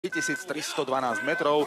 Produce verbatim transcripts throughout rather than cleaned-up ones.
tisíctristodvanásť metrov.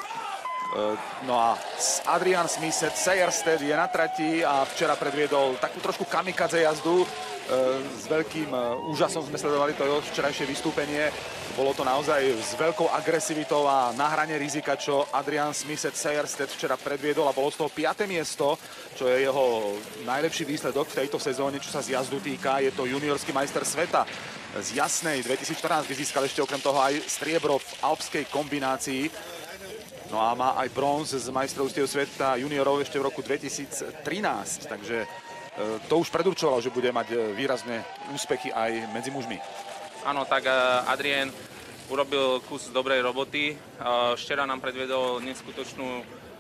No a Adrian Smith Sejerstedt je na trati a včera predviedol takú trošku kamikadze jazdu. S veľkým úžasom sme sledovali to jeho včerajšie vystúpenie. Bolo to naozaj s veľkou agresivitou a na hrane rizika, čo Adrian Smith Sejerstedt včera predviedol, a bolo z toho piate miesto, čo je jeho najlepší výsledok v tejto sezóne, čo sa z jazdu týka. Je to juniorský majster sveta z Jasnej. dvetisícštrnásť vyzískal ešte okrem toho aj striebro v alpskej kombinácii. No a má aj bronz z majstrovstiev sveta juniorov ešte v roku dvetisíctrinásť, takže to už predurčovalo, že bude mať výrazné úspechy aj medzi mužmi. Áno, tak Adrien urobil kus dobrej roboty. Včera nám predviedol neskutočnú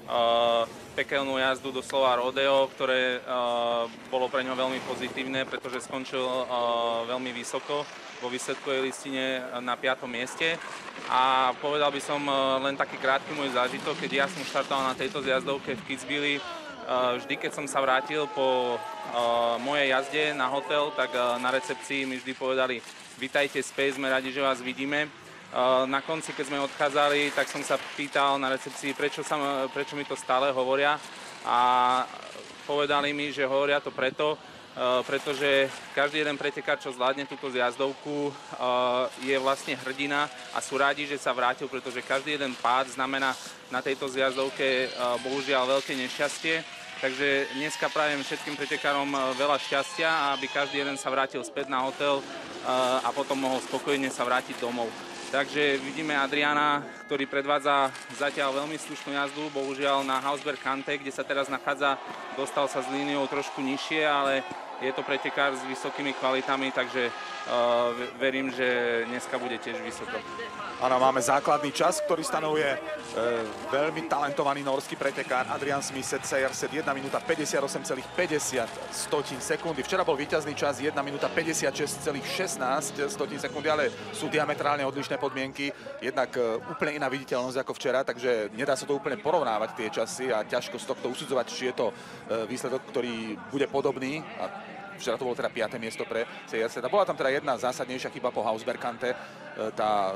pekelnú jazdu, doslova rodeo, ktoré bolo pre ňo veľmi pozitívne, pretože skončil veľmi vysoko vo výsledkovej listine na piatom mieste. A povedal by som len taký krátky môj zážitok, keď ja som štartoval na tejto zjazdovke v Kitzbüheli. Vždy, keď som sa vrátil po mojej jazde na hotel, tak na recepcii mi vždy povedali: "Vitajte späť, sme radi, že vás vidíme." Na konci, keď sme odchádzali, tak som sa pýtal na recepcii, prečo, sa, prečo mi to stále hovoria. A povedali mi, že hovoria to preto, pretože každý jeden pretekár, čo zvládne túto zjazdovku, je vlastne hrdina a sú rádi, že sa vrátil, pretože každý jeden pád znamená na tejto zjazdovke bohužiaľ veľké nešťastie. Takže dneska prajem všetkým pretekárom veľa šťastia a aby každý jeden sa vrátil späť na hotel a potom mohol spokojne sa vrátiť domov. Takže vidíme Adriana, ktorý predvádza zatiaľ veľmi slušnú jazdu, bohužiaľ na Hausberg Kante, kde sa teraz nachádza, dostal sa s líniou trošku nižšie, ale je to pretekár s vysokými kvalitami, takže uh, verím, že dneska bude tiež vysoko. Áno, máme základný čas, ktorý stanovuje e, veľmi talentovaný norský pretekár Adrian Smith Sejerstedt, jedna minúta päťdesiatosem celých päťdesiat sekundy. Včera bol víťazný čas jedna minúta päťdesiatšesť celých šestnásť sekundy, ale sú diametrálne odlišné podmienky. Jednak e, úplne iná viditeľnosť ako včera, takže nedá sa to úplne porovnávať tie časy a ťažko z tohto usudzovať, či je to e, výsledok, ktorý bude podobný. A včera to bolo teda piate miesto pre Sejerstedta. Bola tam teda jedna zásadnejšia chyba po Hausberg Kante, tá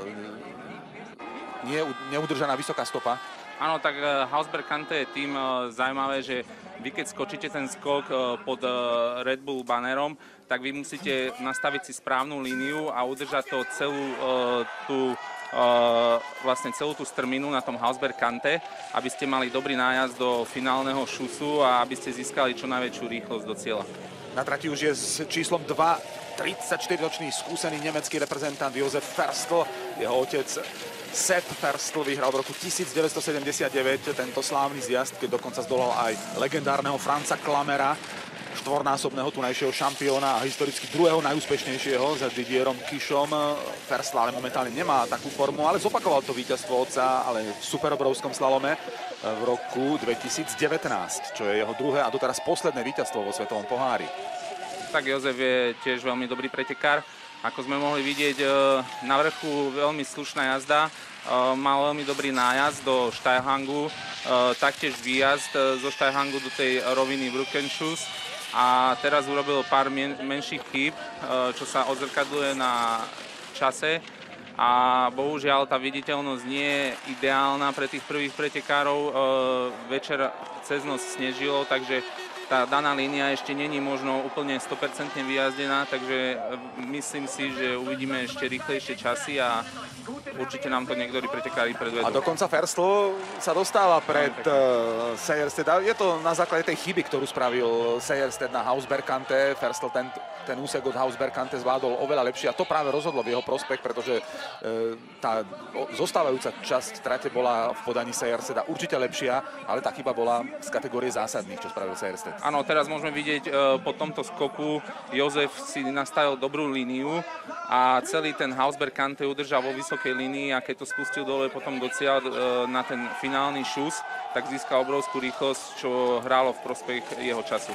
nie, neudržaná vysoká stopa. Áno, tak Hausberg Kante je tým zaujímavé, že vy keď skočíte ten skok pod Red Bull banerom, tak vy musíte nastaviť si správnu líniu a udržať to celú tú vlastne celú tú strminu na tom Hausberg Kante, aby ste mali dobrý nájazd do finálneho šusu a aby ste získali čo najväčšiu rýchlosť do cieľa. Na trati už je s číslom dva tridsaťštyriročný skúsený nemecký reprezentant Josef Ferstl. Jeho otec Sepp Ferstl vyhral v roku devätnásťstosedemdesiatdeväť tento slávny zjazd, keď dokonca zdolal aj legendárneho Franza Klammera, štvornásobného tunajšieho šampióna a historicky druhého najúspešnejšieho za Didierom Kišom. Ferstl ale momentálne nemá takú formu, ale zopakoval to víťazstvo otca, ale v superobrovskom slalome v roku dvetisícdevätnásť, čo je jeho druhé a doteraz posledné víťazstvo vo svetovom pohári. Tak Jozef je tiež veľmi dobrý pretekár. Ako sme mohli vidieť, na vrchu veľmi slušná jazda, mal veľmi dobrý nájazd do Steilhangu, taktiež výjazd zo Steilhangu do tej roviny Brückenschuss a teraz urobil pár menších chýb, čo sa odzrkadluje na čase. A bohužiaľ tá viditeľnosť nie je ideálna pre tých prvých pretekárov. Večer cez noc snežilo, takže tá daná línia ešte není možno úplne sto percent vyjazdená, takže myslím si, že uvidíme ešte rýchlejšie časy a určite nám to niektorí pretekári predvedú. A dokonca Ferstl sa dostáva pred uh, Sejerstedt. Je to na základe tej chyby, ktorú spravil Sejerstedt na Hausberg Kante. Ferstl ten, ten úsek od Hausberg Kante zvládol oveľa lepšie a to práve rozhodlo v jeho prospech, pretože uh, tá zostávajúca časť trate bola v podaní Sejerstedta určite lepšia, ale tá chyba bola z kategórie zásadných, čo spravil Sejerstedt. Áno, teraz môžeme vidieť uh, po tomto skoku Jozef si nastavil dobrú líniu a celý ten Hausberg Kante udržal vo vysokej línii a keď to spustil dole potom do cieľa uh, na ten finálny šus, tak získal obrovskú rýchlosť, čo hrálo v prospech jeho času.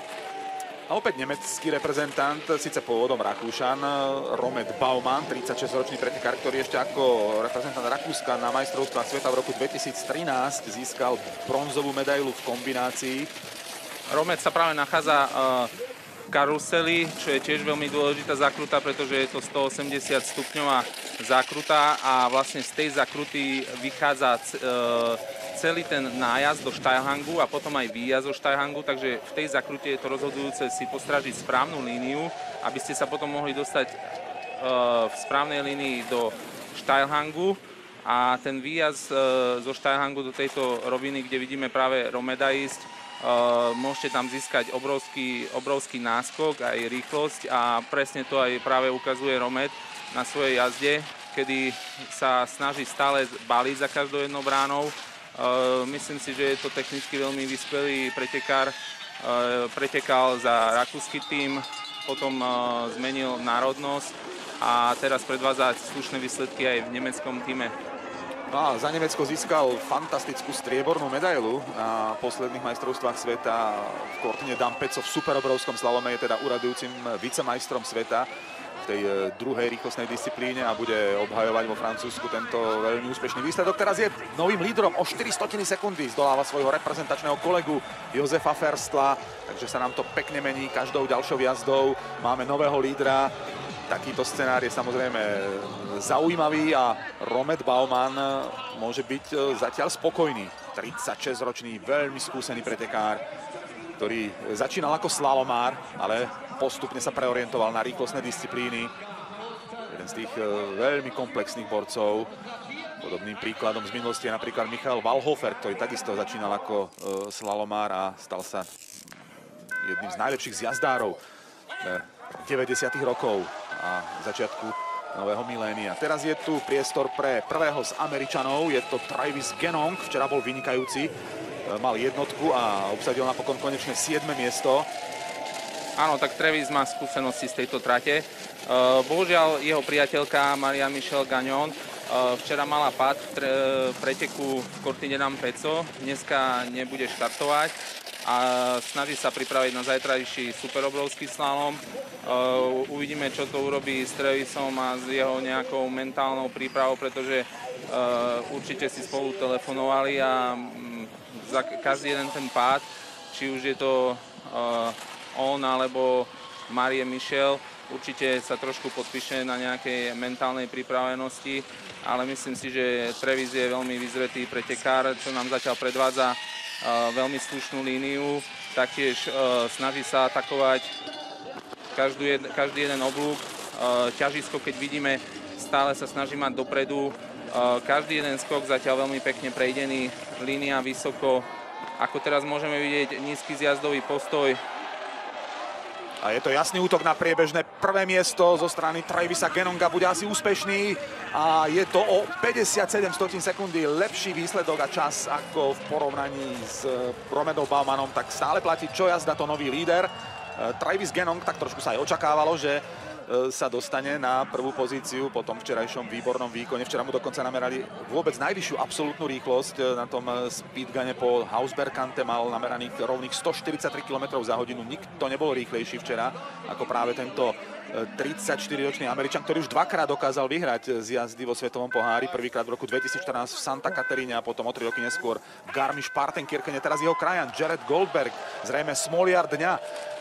A opäť nemecký reprezentant, síce pôvodom Rakúšan, Romet Baumann, tridsaťšesťročný pretekár, ktorý ešte ako reprezentant Rakúska na majstrovstvách sveta v roku dvetisíctrinásť získal bronzovú medailu v kombinácii. Romet sa práve nachádza uh, karuseli, čo je tiež veľmi dôležitá zakruta, pretože je to stoosemdesiat stupňová zakruta a vlastne z tej zakruty vychádza celý ten nájazd do Steilhangu a potom aj výjazd do Steilhangu, takže v tej zakrute je to rozhodujúce si postražiť správnu líniu, aby ste sa potom mohli dostať v správnej línii do Steilhangu. A ten výjazd zo Steilhangu do tejto roviny, kde vidíme práve Romeda ísť, môžete tam získať obrovský, obrovský náskok, aj rýchlosť a presne to aj práve ukazuje Romed na svojej jazde, kedy sa snaží stále baliť za každou jednou bránou. Myslím si, že je to technicky veľmi vyspelý pretekár. Pretekal za rakúsky tím, potom zmenil národnosť a teraz predvádza slušné výsledky aj v nemeckom týme. No a za Nemecko získal fantastickú striebornú medailu na posledných majstrovstvách sveta v Cortine d'Ampezzo v superobrovskom slalome. Je teda uradujúcim vicemajstrom sveta v tej druhej rýchlostnej disciplíne a bude obhajovať vo Francúzsku tento veľmi úspešný výsledok. Teraz je novým lídrom o štyri stotiny sekundy. Zdoláva svojho reprezentačného kolegu Josefa Ferstla, takže sa nám to pekne mení každou ďalšou jazdou. Máme nového lídra. Takýto scenár je samozrejme zaujímavý a Romed Baumann môže byť zatiaľ spokojný. tridsaťšesťročný, veľmi skúsený pretekár, ktorý začínal ako slalomár, ale postupne sa preorientoval na rýchlostné disciplíny. Jeden z tých veľmi komplexných borcov. Podobným príkladom z minulosti je napríklad Michael Wallhofer, ktorý takisto začínal ako slalomár a stal sa jedným z najlepších zjazdárov deväťdesiatych rokov a začiatku nového milénia. Teraz je tu priestor pre prvého z Američanov, je to Travis Genong, včera bol vynikajúci, mal jednotku a obsadil napokon konečné siedme miesto. Áno, tak Travis má skúsenosti z tejto trate. Bohužiaľ jeho priateľka Maria Michelle Gagnon včera mala pád v preteku v Cortine d'Ampezzo, dneska nebude štartovať a snaží sa pripraviť na zajtrajší superobrovský slalom. Uh, uvidíme, čo to urobí s Travisom a s jeho nejakou mentálnou prípravou, pretože uh, určite si spolu telefonovali a um, za každý jeden ten pád, či už je to uh, on alebo Marie Michelle, určite sa trošku podpíše na nejakej mentálnej pripravenosti, ale myslím si, že Travis je veľmi vyzretý pretekár, čo nám zatiaľ predvádza Uh, veľmi slušnú líniu, taktiež uh, snaží sa atakovať každú jed, každý jeden oblúk. Uh, ťažisko, keď vidíme, stále sa snaží mať dopredu. Uh, každý jeden skok zatiaľ veľmi pekne prejdený, línia vysoko. Ako teraz môžeme vidieť, nízky zjazdový postoj. A je to jasný útok na priebežné prvé miesto zo strany Travisa Genonga, bude asi úspešný a je to o päťdesiatsedem stotín sekundy lepší výsledok a čas ako v porovnaní s Romedom Baumannom, tak stále platí, čo jazda to nový líder. Travis Genong, tak trošku sa aj očakávalo, že sa dostane na prvú pozíciu po tom včerajšom výbornom výkone. Včera mu dokonca namerali vôbec najvyššiu absolútnu rýchlosť. Na tom speedgane po Hausbergkante mal nameraných rovných stoštyridsaťtri kilometrov za hodinu. Nikto nebol rýchlejší včera ako práve tento tridsaťštyriročný Američan, ktorý už dvakrát dokázal vyhrať z jazdy vo Svetovom pohári. Prvýkrát v roku dvetisícštrnásť v Santa Caterine a potom o tri roky neskôr v Garmisch-Partenkirchene. Teraz jeho krajan Jared Goldberg, zrejme smoliar dňa,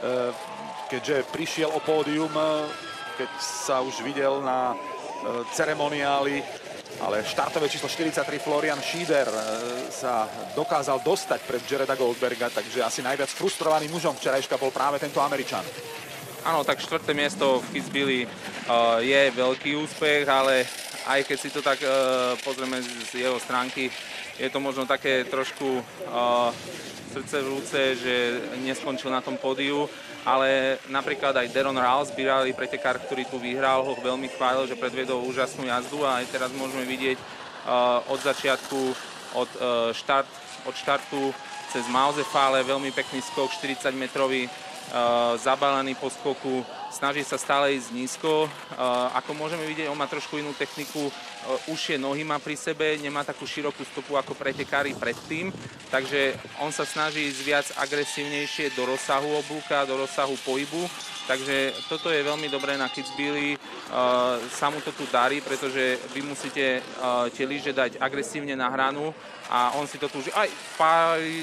keďže prišiel o pódium, keď sa už videl na ceremoniáli, ale štartové číslo štyridsaťtri Florian Schieder sa dokázal dostať pred Jareda Goldberga, takže asi najviac frustrovaným mužom včerajška bol práve tento Američan. Áno, tak štvrté miesto v Kitzbüheli uh, je veľký úspech, ale aj keď si to tak uh, pozrieme z jeho stránky, je to možno také trošku uh, srdcervúce, že neskončil na tom pódiu, ale napríklad aj Deron Ralls, bývalý pretekár, ktorý tu vyhral, ho veľmi chválil, že predviedol úžasnú jazdu a aj teraz môžeme vidieť uh, od začiatku, od, uh, štart, od štartu cez Mausefále, veľmi pekný skok, štyridsať metrový, uh, zabalený po skoku, snaží sa stále ísť nízko. Uh, ako môžeme vidieť, on má trošku inú techniku, uh, užšie nohy má pri sebe, nemá takú širokú stopu ako pretekári predtým, takže on sa snaží ísť viac agresívnejšie do rozsahu oblúka, do rozsahu pohybu. Takže toto je veľmi dobré na Kitzbüheli, uh, sa mu to tu darí, pretože vy musíte uh, tie lyže dať agresívne na hranu a on si to tu už aj pár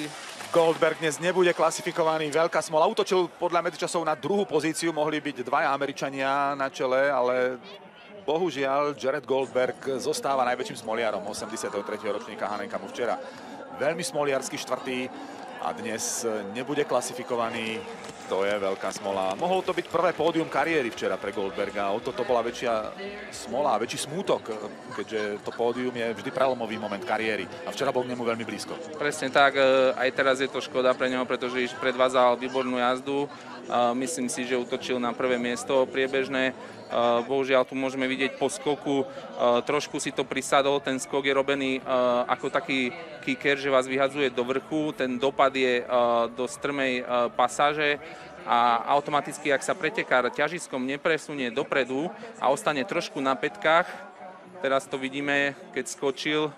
Goldberg dnes nebude klasifikovaný, veľká smola. Útočil podľa medzičasov na druhú pozíciu, mohli byť dvaja Američania na čele, ale bohužiaľ Jared Goldberg zostáva najväčším smoliarom osemdesiateho tretieho ročníka Hahnenkamu. Včera veľmi smoliarsky štvrtý a dnes nebude klasifikovaný. To je veľká smola. Mohol to byť prvé pódium kariéry včera pre Goldberga. O toto bola väčšia smola, väčší smútok, keďže to pódium je vždy prelomový moment kariéry. A včera bol k nemu veľmi blízko. Presne tak, aj teraz je to škoda pre neho, pretože predvádzal výbornú jazdu. Myslím si, že útočil na prvé miesto priebežné. Bohužiaľ tu môžeme vidieť po skoku, trošku si to prisadol, ten skok je robený ako taký kicker, že vás vyhadzuje do vrchu, ten dopad je do strmej pasáže a automaticky, ak sa pretekár ťažiskom nepresunie dopredu a ostane trošku na pätkách, teraz to vidíme, keď skočil,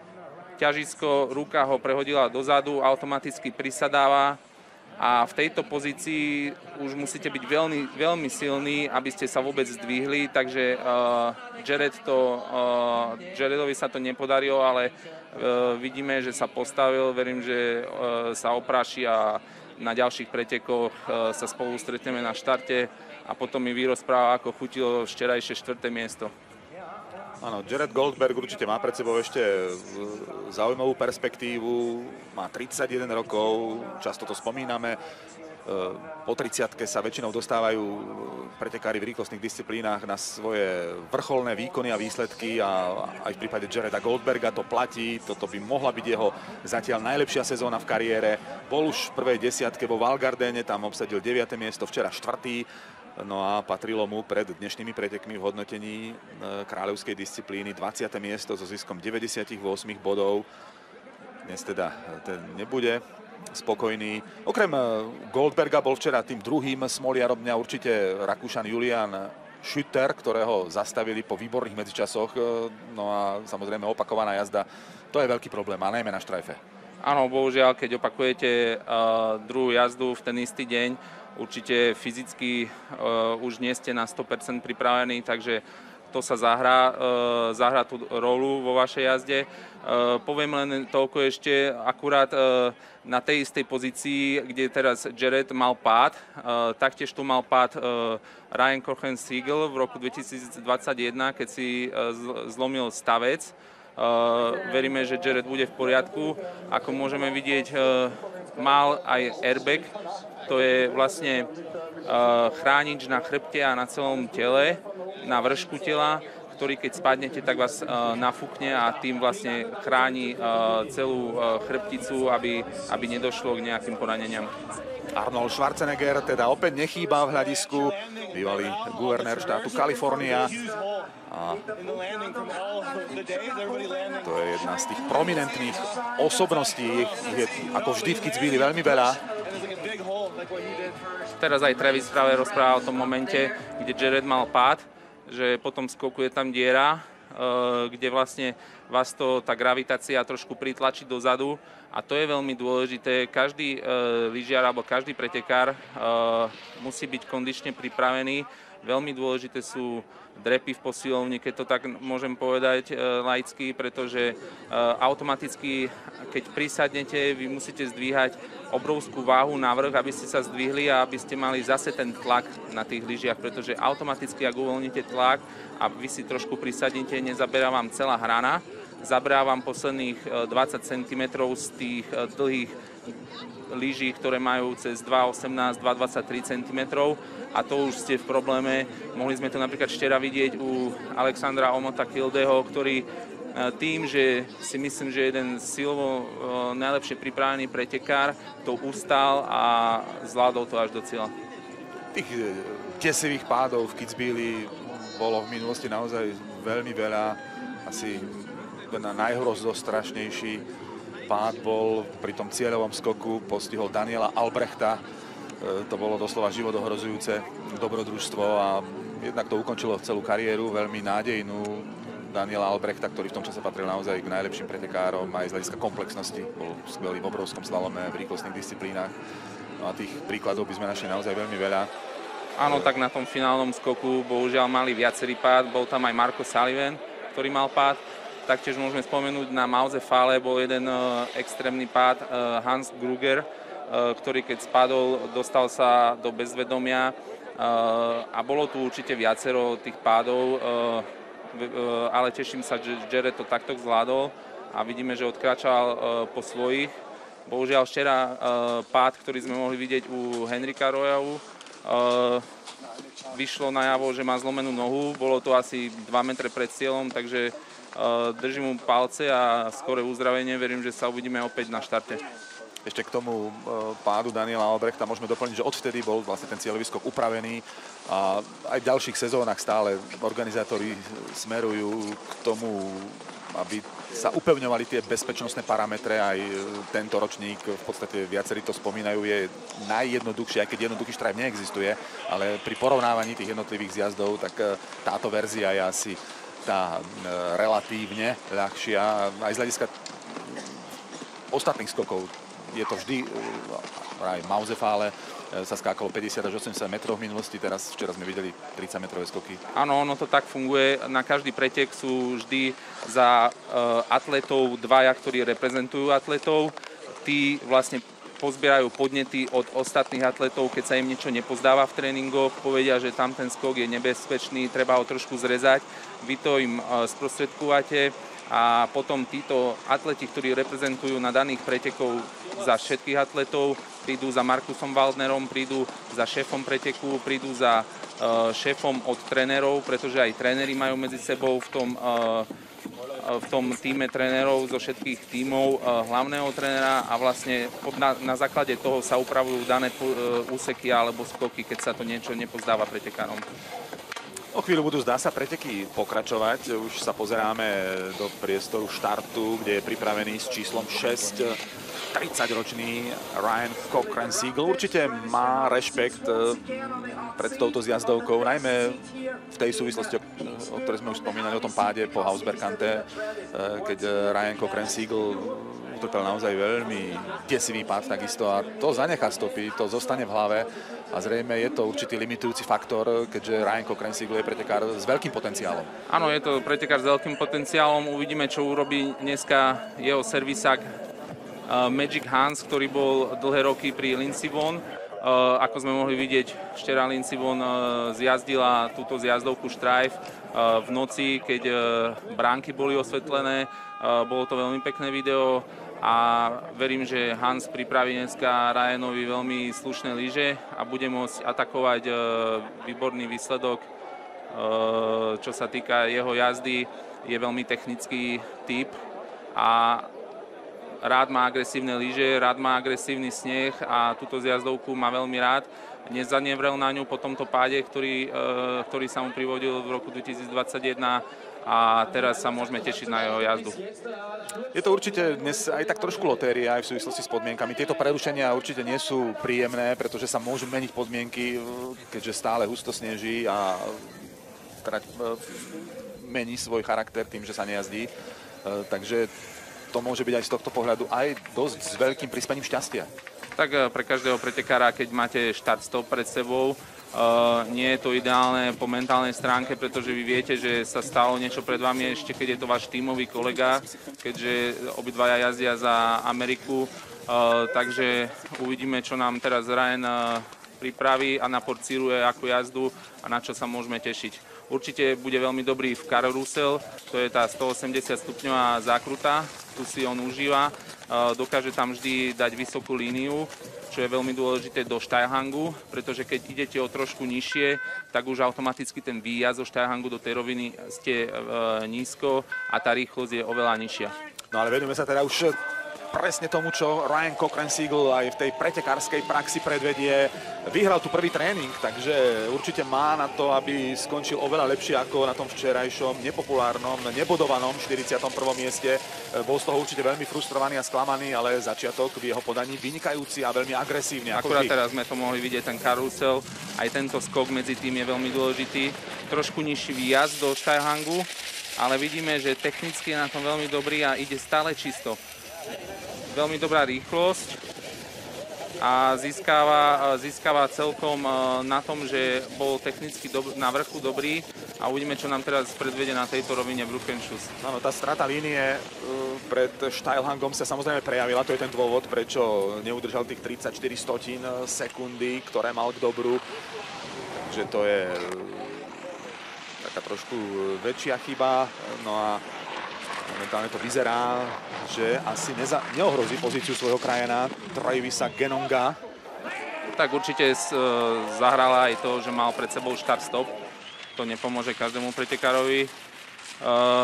ťažisko, ruka ho prehodila dozadu, automaticky prisadáva. A v tejto pozícii už musíte byť veľmi, veľmi silní, aby ste sa vôbec zdvihli, takže uh, Jared to, uh, Jaredovi sa to nepodarilo, ale uh, vidíme, že sa postavil, verím, že uh, sa opráši a na ďalších pretekoch uh, sa spolu stretneme na štarte a potom mi vyrozpráva, ako chutilo včerajšie štvrté miesto. Áno, Jared Goldberg určite má pred sebou ešte zaujímavú perspektívu, má tridsaťjeden rokov, často to spomíname, po tridsiatke sa väčšinou dostávajú pretekári v rýchlostných disciplínach na svoje vrcholné výkony a výsledky a aj v prípade Jareda Goldberga to platí, toto by mohla byť jeho zatiaľ najlepšia sezóna v kariére. Bol už v prvej desiatke vo Val Gardene, tam obsadil deviate miesto, včera štvrtý. No a patrilo mu pred dnešnými pretekmi v hodnotení kráľovskej disciplíny dvadsiate miesto so ziskom deväťdesiatosem bodov. Dnes teda ten nebude spokojný. Okrem Goldberga bol včera tým druhým smoliarom dňa určite Rakúšan Julian Schütter, ktorého zastavili po výborných medzičasoch. No a samozrejme opakovaná jazda, to je veľký problém, a najmä na štrajfe. Áno, bohužiaľ, keď opakujete uh, druhú jazdu v ten istý deň, určite fyzicky uh, už nie ste na sto percent pripravení, takže to sa zahrá, uh, zahrá tú rolu vo vašej jazde. Uh, poviem len toľko ešte, akurát uh, na tej istej pozícii, kde teraz Jared mal pád, uh, taktiež tu mal pád uh, Ryan Cohen-Siegel v roku dvetisícdvadsaťjeden, keď si uh, zlomil stavec. Uh, veríme, že Jared bude v poriadku. Ako môžeme vidieť, uh, mal aj airbag. To je vlastne uh, chránič na chrbte a na celom tele, na vršku tela, ktorý keď spadnete, tak vás uh, nafúkne a tým vlastne chráni uh, celú uh, chrbticu, aby, aby nedošlo k nejakým poraneniam. Arnold Schwarzenegger teda opäť nechýba v hľadisku, bývalý guvernér štátu Kalifornia. A to je jedna z tých prominentných osobností, je ako vždy v Kitzbüheli veľmi veľa. Teraz aj Travis práve rozprával o tom momente, kde Jared mal pád, že potom skoku je tam diera, kde vlastne vás to, tá gravitácia trošku pritlačí dozadu a to je veľmi dôležité. Každý lyžiar alebo každý pretekár musí byť kondične pripravený. Veľmi dôležité sú drepy v posilovni, keď to tak môžem povedať e, laicky, pretože e, automaticky, keď prisadnete, vy musíte zdvíhať obrovskú váhu na vrch, aby ste sa zdvihli a aby ste mali zase ten tlak na tých lyžiach, pretože automaticky, ak uvoľníte tlak a vy si trošku prisadnete, nezaberá vám celá hrana, zaberá vám posledných dvadsať centimetrov z tých dlhých lyží, ktoré majú cez dva osemnásť, dva dvadsaťtri centimetrov a to už ste v probléme. Mohli sme to napríklad včera vidieť u Alexandra Omota Kildeho, ktorý tým, že si myslím, že jeden silovo najlepšie pripravený pretekár to ustal a zvládol to až do cieľa. Tých desivých pádov v Kitzbüheli bolo v minulosti naozaj veľmi veľa. Asi najhrozostrašnejší pád bol pri tom cieľovom skoku, postihol Daniela Albrechta. To bolo doslova životohrozujúce dobrodružstvo a jednak to ukončilo celú kariéru, veľmi nádejnú Daniela Albrechta, ktorý v tom čase patril naozaj k najlepším pretekárom aj z hľadiska komplexnosti. Bol skvelý v obrovskom slalome, v rýchlostných disciplínach. No a tých príkladov by sme našli naozaj veľmi veľa. Áno, tak na tom finálnom skoku bohužiaľ mali viacerý pád. Bol tam aj Marco Sullivan, ktorý mal pád. Taktiež môžeme spomenúť na Mausefale bol jeden extrémny pád Hans Gruger, ktorý keď spadol, dostal sa do bezvedomia a bolo tu určite viacero tých pádov, ale teším sa, že Jared to takto zvládol a vidíme, že odkráčal po svojich. Bohužiaľ včera pád, ktorý sme mohli vidieť u Henrika Royalu, vyšlo najavo, že má zlomenú nohu, bolo to asi dva metre pred cieľom, takže držím mu palce a skoré uzdravenie, verím, že sa uvidíme opäť na štarte. Ešte k tomu pádu Daniela Albrechta môžeme doplniť, že odvtedy bol vlastne ten cieľový skok upravený a aj v ďalších sezónach stále organizátori smerujú k tomu, aby sa upevňovali tie bezpečnostné parametre. Aj tento ročník, v podstate viacerí to spomínajú, je najjednoduchší, aj keď jednoduchý štrajf neexistuje, ale pri porovnávaní tých jednotlivých zjazdov, tak táto verzia je asi tá relatívne ľahšia. Aj z hľadiska ostatných skokov je to vždy, aj v Mausefale sa skákalo päťdesiat až osemdesiat metrov v minulosti, teraz včera sme videli tridsaťmetrové skoky. Áno, ono to tak funguje. Na každý pretek sú vždy za uh, atletov dvaja, ktorí reprezentujú atletov. Tí vlastne pozbierajú podnety od ostatných atletov, keď sa im niečo nepozdáva v tréningoch, povedia, že tam ten skok je nebezpečný, treba ho trošku zrezať. Vy to im uh, sprostredkúvate a potom títo atleti, ktorí reprezentujú na daných pretekov za všetkých atletov, prídu za Markusom Waldnerom, prídu za šéfom preteku, prídu za uh, šéfom od trénerov, pretože aj tréneri majú medzi sebou v tom, uh, v tom týme trénerov zo všetkých tímov uh, hlavného trénera a vlastne na, na základe toho sa upravujú dané uh, úseky alebo skoky, keď sa to niečo nepozdáva pretekárom. O chvíľu budú, zdá sa, preteky pokračovať. Už sa pozeráme do priestoru štartu, kde je pripravený s číslom šesť tridsaťročný Ryan Cochrane-Siegel. Určite má rešpekt pred touto zjazdovkou, najmä v tej súvislosti, o ktorej sme už spomínali, o tom páde po Hausbergkante, keď Ryan Cochrane-Siegel utrpel naozaj veľmi desivý pád takisto a to zanechá stopy, to zostane v hlave a zrejme je to určitý limitujúci faktor, keďže Ryan Cochrane-Siegel je pretekár s veľkým potenciálom. Áno, je to pretekár s veľkým potenciálom, uvidíme, čo urobí dneska jeho servisák Magic Hans, ktorý bol dlhé roky pri Lindsey Vonn. Ako sme mohli vidieť, včera Lindsey Vonn zjazdila túto zjazdovku Strive v noci, keď bránky boli osvetlené. Bolo to veľmi pekné video a verím, že Hans pripraví dneska Ryanovi veľmi slušné lyže a bude môcť atakovať výborný výsledok. Čo sa týka jeho jazdy, je veľmi technický typ a rád má agresívne lyže, rád má agresívny sneh a túto zjazdovku má veľmi rád. Nezanevrel na ňu po tomto páde, ktorý, ktorý sa mu privodil v roku dvetisícdvadsaťjeden a teraz sa môžeme tešiť na jeho jazdu. Je to určite dnes aj tak trošku lotéria aj v súvislosti s podmienkami. Tieto prerušenia určite nie sú príjemné, pretože sa môžu meniť podmienky, keďže stále husto sneží a teda mení svoj charakter tým, že sa nejazdí. Takže to môže byť aj z tohto pohľadu aj dosť s veľkým prispaním šťastia. Tak pre každého pretekára, keď máte štart-stop pred sebou, uh, nie je to ideálne po mentálnej stránke, pretože vy viete, že sa stalo niečo pred vami, ešte keď je to váš tímový kolega, keďže obidvaja jazdia za Ameriku. Uh, takže uvidíme, čo nám teraz Ryan uh, pripraví a naporcíruje ako jazdu a na čo sa môžeme tešiť. Určite bude veľmi dobrý v karusel, to je tá stoosemdesiat stupňová zákruta, tu si on užíva, dokáže tam vždy dať vysokú líniu, čo je veľmi dôležité do Steilhangu, pretože keď idete o trošku nižšie, tak už automaticky ten výjazd zo Steilhangu do tej roviny ste nízko a tá rýchlosť je oveľa nižšia. No ale venujeme sa teda už presne tomu, čo Ryan Cochrane-Siegel aj v tej pretekárskej praxi predvedie. Vyhral tu prvý tréning, takže určite má na to, aby skončil oveľa lepšie ako na tom včerajšom nepopulárnom, nebodovanom štyridsiatom prvom mieste. Bol z toho určite veľmi frustrovaný a sklamaný, ale začiatok v jeho podaní vynikajúci a veľmi agresívny. Akurát teraz sme to mohli vidieť, ten karusel, aj tento skok medzi tým je veľmi dôležitý. Trošku nižší výjazd do Steilhangu, ale vidíme, že technicky je na tom veľmi dobrý a ide stále čisto. Veľmi dobrá rýchlosť. a získava, získava celkom na tom, že bol technicky dob- na vrchu dobrý a uvidíme, čo nám teraz predvede na tejto rovine Bruckenschuss. Áno, tá strata línie pred Steilhangom sa samozrejme prejavila, to je ten dôvod, prečo neudržal tých tridsaťštyri stotín sekundy, ktoré mal k dobru. Takže to je taká trošku väčšia chyba. No a momentálne to vyzerá, že asi neza, neohrozí pozíciu svojho krajana Travisa Genonga. Tak určite zahrala aj to, že mal pred sebou štart-stop. To nepomôže každému pretekárovi. Uh,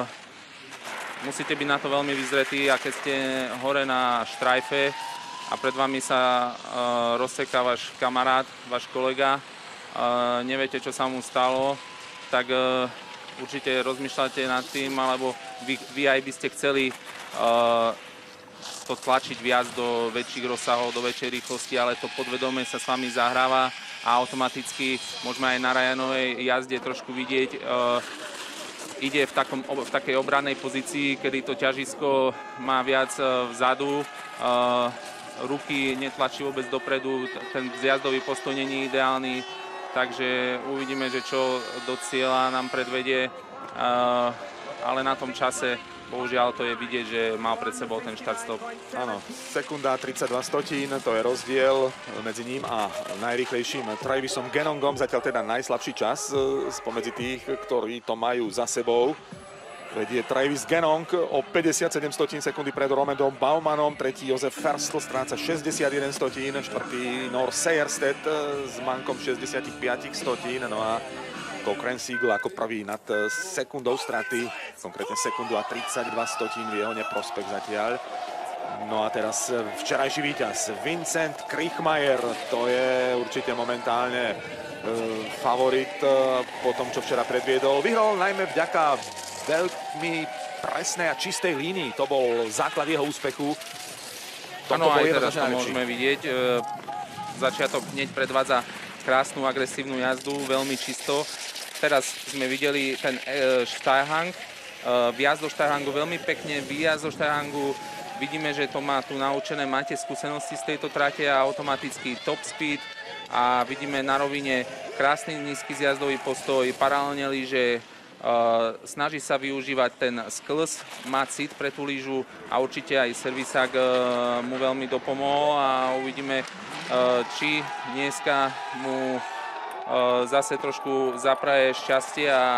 musíte byť na to veľmi vyzretí, a keď ste hore na štrajfe a pred vami sa uh, rozseká váš kamarát, váš kolega, uh, neviete, čo sa mu stalo, tak uh, určite rozmýšľate nad tým, alebo vy, vy aj by ste chceli uh, to tlačiť viac do väčších rozsahov, do väčšej rýchlosti, ale to podvedome sa s vami zahráva a automaticky môžeme aj na Ryanovej jazde trošku vidieť, uh, ide v, takom, v takej obrannej pozícii, kedy to ťažisko má viac uh, vzadu, uh, ruky netlačí vôbec dopredu, ten zjazdový postoj není ideálny, takže uvidíme, že čo do cieľa nám predvedie, uh, ale na tom čase bohužiaľ to je vidieť, že mal pred sebou ten štart-stop. Áno, sekunda tridsaťdva stotín, to je rozdiel medzi ním a najrýchlejším Travisom Genongom, zatiaľ teda najslabší čas spomedzi tých, ktorí to majú za sebou. Vedie Travis Genong o päťdesiatsedem stotín sekundy pred Romandom Baumanom, tretí Josef Ferstl stráca šesťdesiatjeden stotín, štvrtý Nor Sejerstedt s mankom šesťdesiatpäť stotín, no a Cochrane Siegel ako prvý nad sekundou straty, konkrétne sekundu a tridsaťdva stotín v jeho neprospech zatiaľ. No a teraz včerajší víťaz Vincent Kriechmayr, to je určite momentálne e, favorit e, po tom, čo včera predviedol. Vyhral najmä vďaka veľmi presnej a čistej línii, to bol základ jeho úspechu. Áno, aj teraz to môžeme vidieť. E, začiatok hneď predvádza krásnu agresívnu jazdu, veľmi čisto. Teraz sme videli ten e, Steilhang, e, vjazd do Steilhangu veľmi pekne, výjazd do Steilhangu, vidíme, že to má tu naučené, máte skúsenosti z tejto trate a automaticky top speed a vidíme na rovine krásny nízky zjazdový postoj, paralelne lyže, e, snaží sa využívať ten sklz, má cit pre tú lyžu a určite aj servisák e, mu veľmi dopomohol a uvidíme, e, či dneska mu zase trošku zapraje šťastie a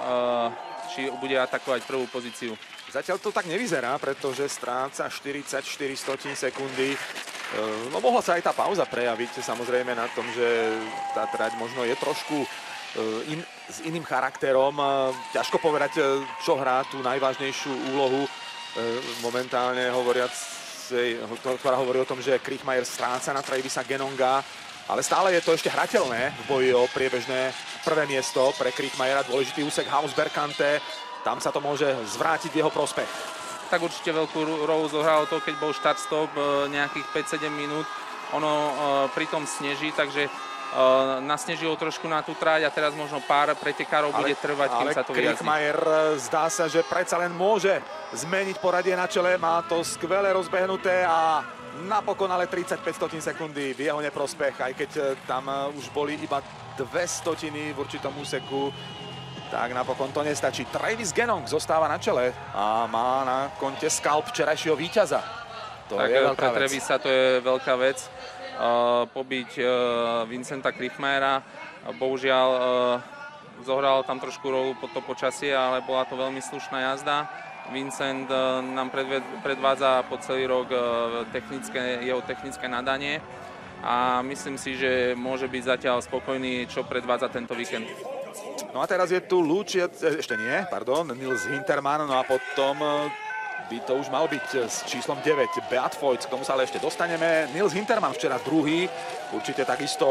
či bude atakovať prvú pozíciu. Zatiaľ to tak nevyzerá, pretože stráca štyridsaťštyri stotín sekundy. No mohla sa aj tá pauza prejaviť, samozrejme na tom, že tá trať možno je trošku in, s iným charakterom. Ťažko povedať, čo hrá tú najvážnejšiu úlohu. Momentálne hovoriac, ktorá hovorí o tom, že Kriechmayr stráca na Travisa Genonga, ale stále je to ešte hrateľné v boji o priebežné prvé miesto pre Kriechmayra. Dôležitý úsek Haus-Berkante, tam sa to môže zvrátiť v jeho prospech. Tak určite veľkú rolu zohralo to, keď bol štart-stop nejakých päť sedem minút. Ono pritom sneží, takže nasnežilo trošku na tú tráť a teraz možno pár pretekárov bude trvať, kým sa to vyjazdí. Ale Kriechmayr zdá sa, že predsa len môže zmeniť poradie na čele, má to skvele rozbehnuté a napokon ale tridsaťpäť stotín sekundy v jeho neprospech, aj keď tam už boli iba dve stotiny v určitom úseku, tak napokon to nestačí. Travis Genong zostáva na čele a má na konte skalp včerajšieho víťaza. To tak je veľká pre vec. Travisa to je veľká vec. Uh, pobiť uh, Vincenta Kriechmayra. Bohužiaľ uh, zohral tam trošku rolu pod to počasie, ale bola to veľmi slušná jazda. Vincent uh, nám predved, predvádza po celý rok uh, technické, jeho technické nadanie a myslím si, že môže byť zatiaľ spokojný, čo predvádza tento víkend. No a teraz je tu Lučiac, ešte nie, pardon, Nils Hintermann, no a potom by to už mal byť s číslom deväť Beat Feuz, k tomu sa ale ešte dostaneme. Nils Hintermann včera druhý, určite takisto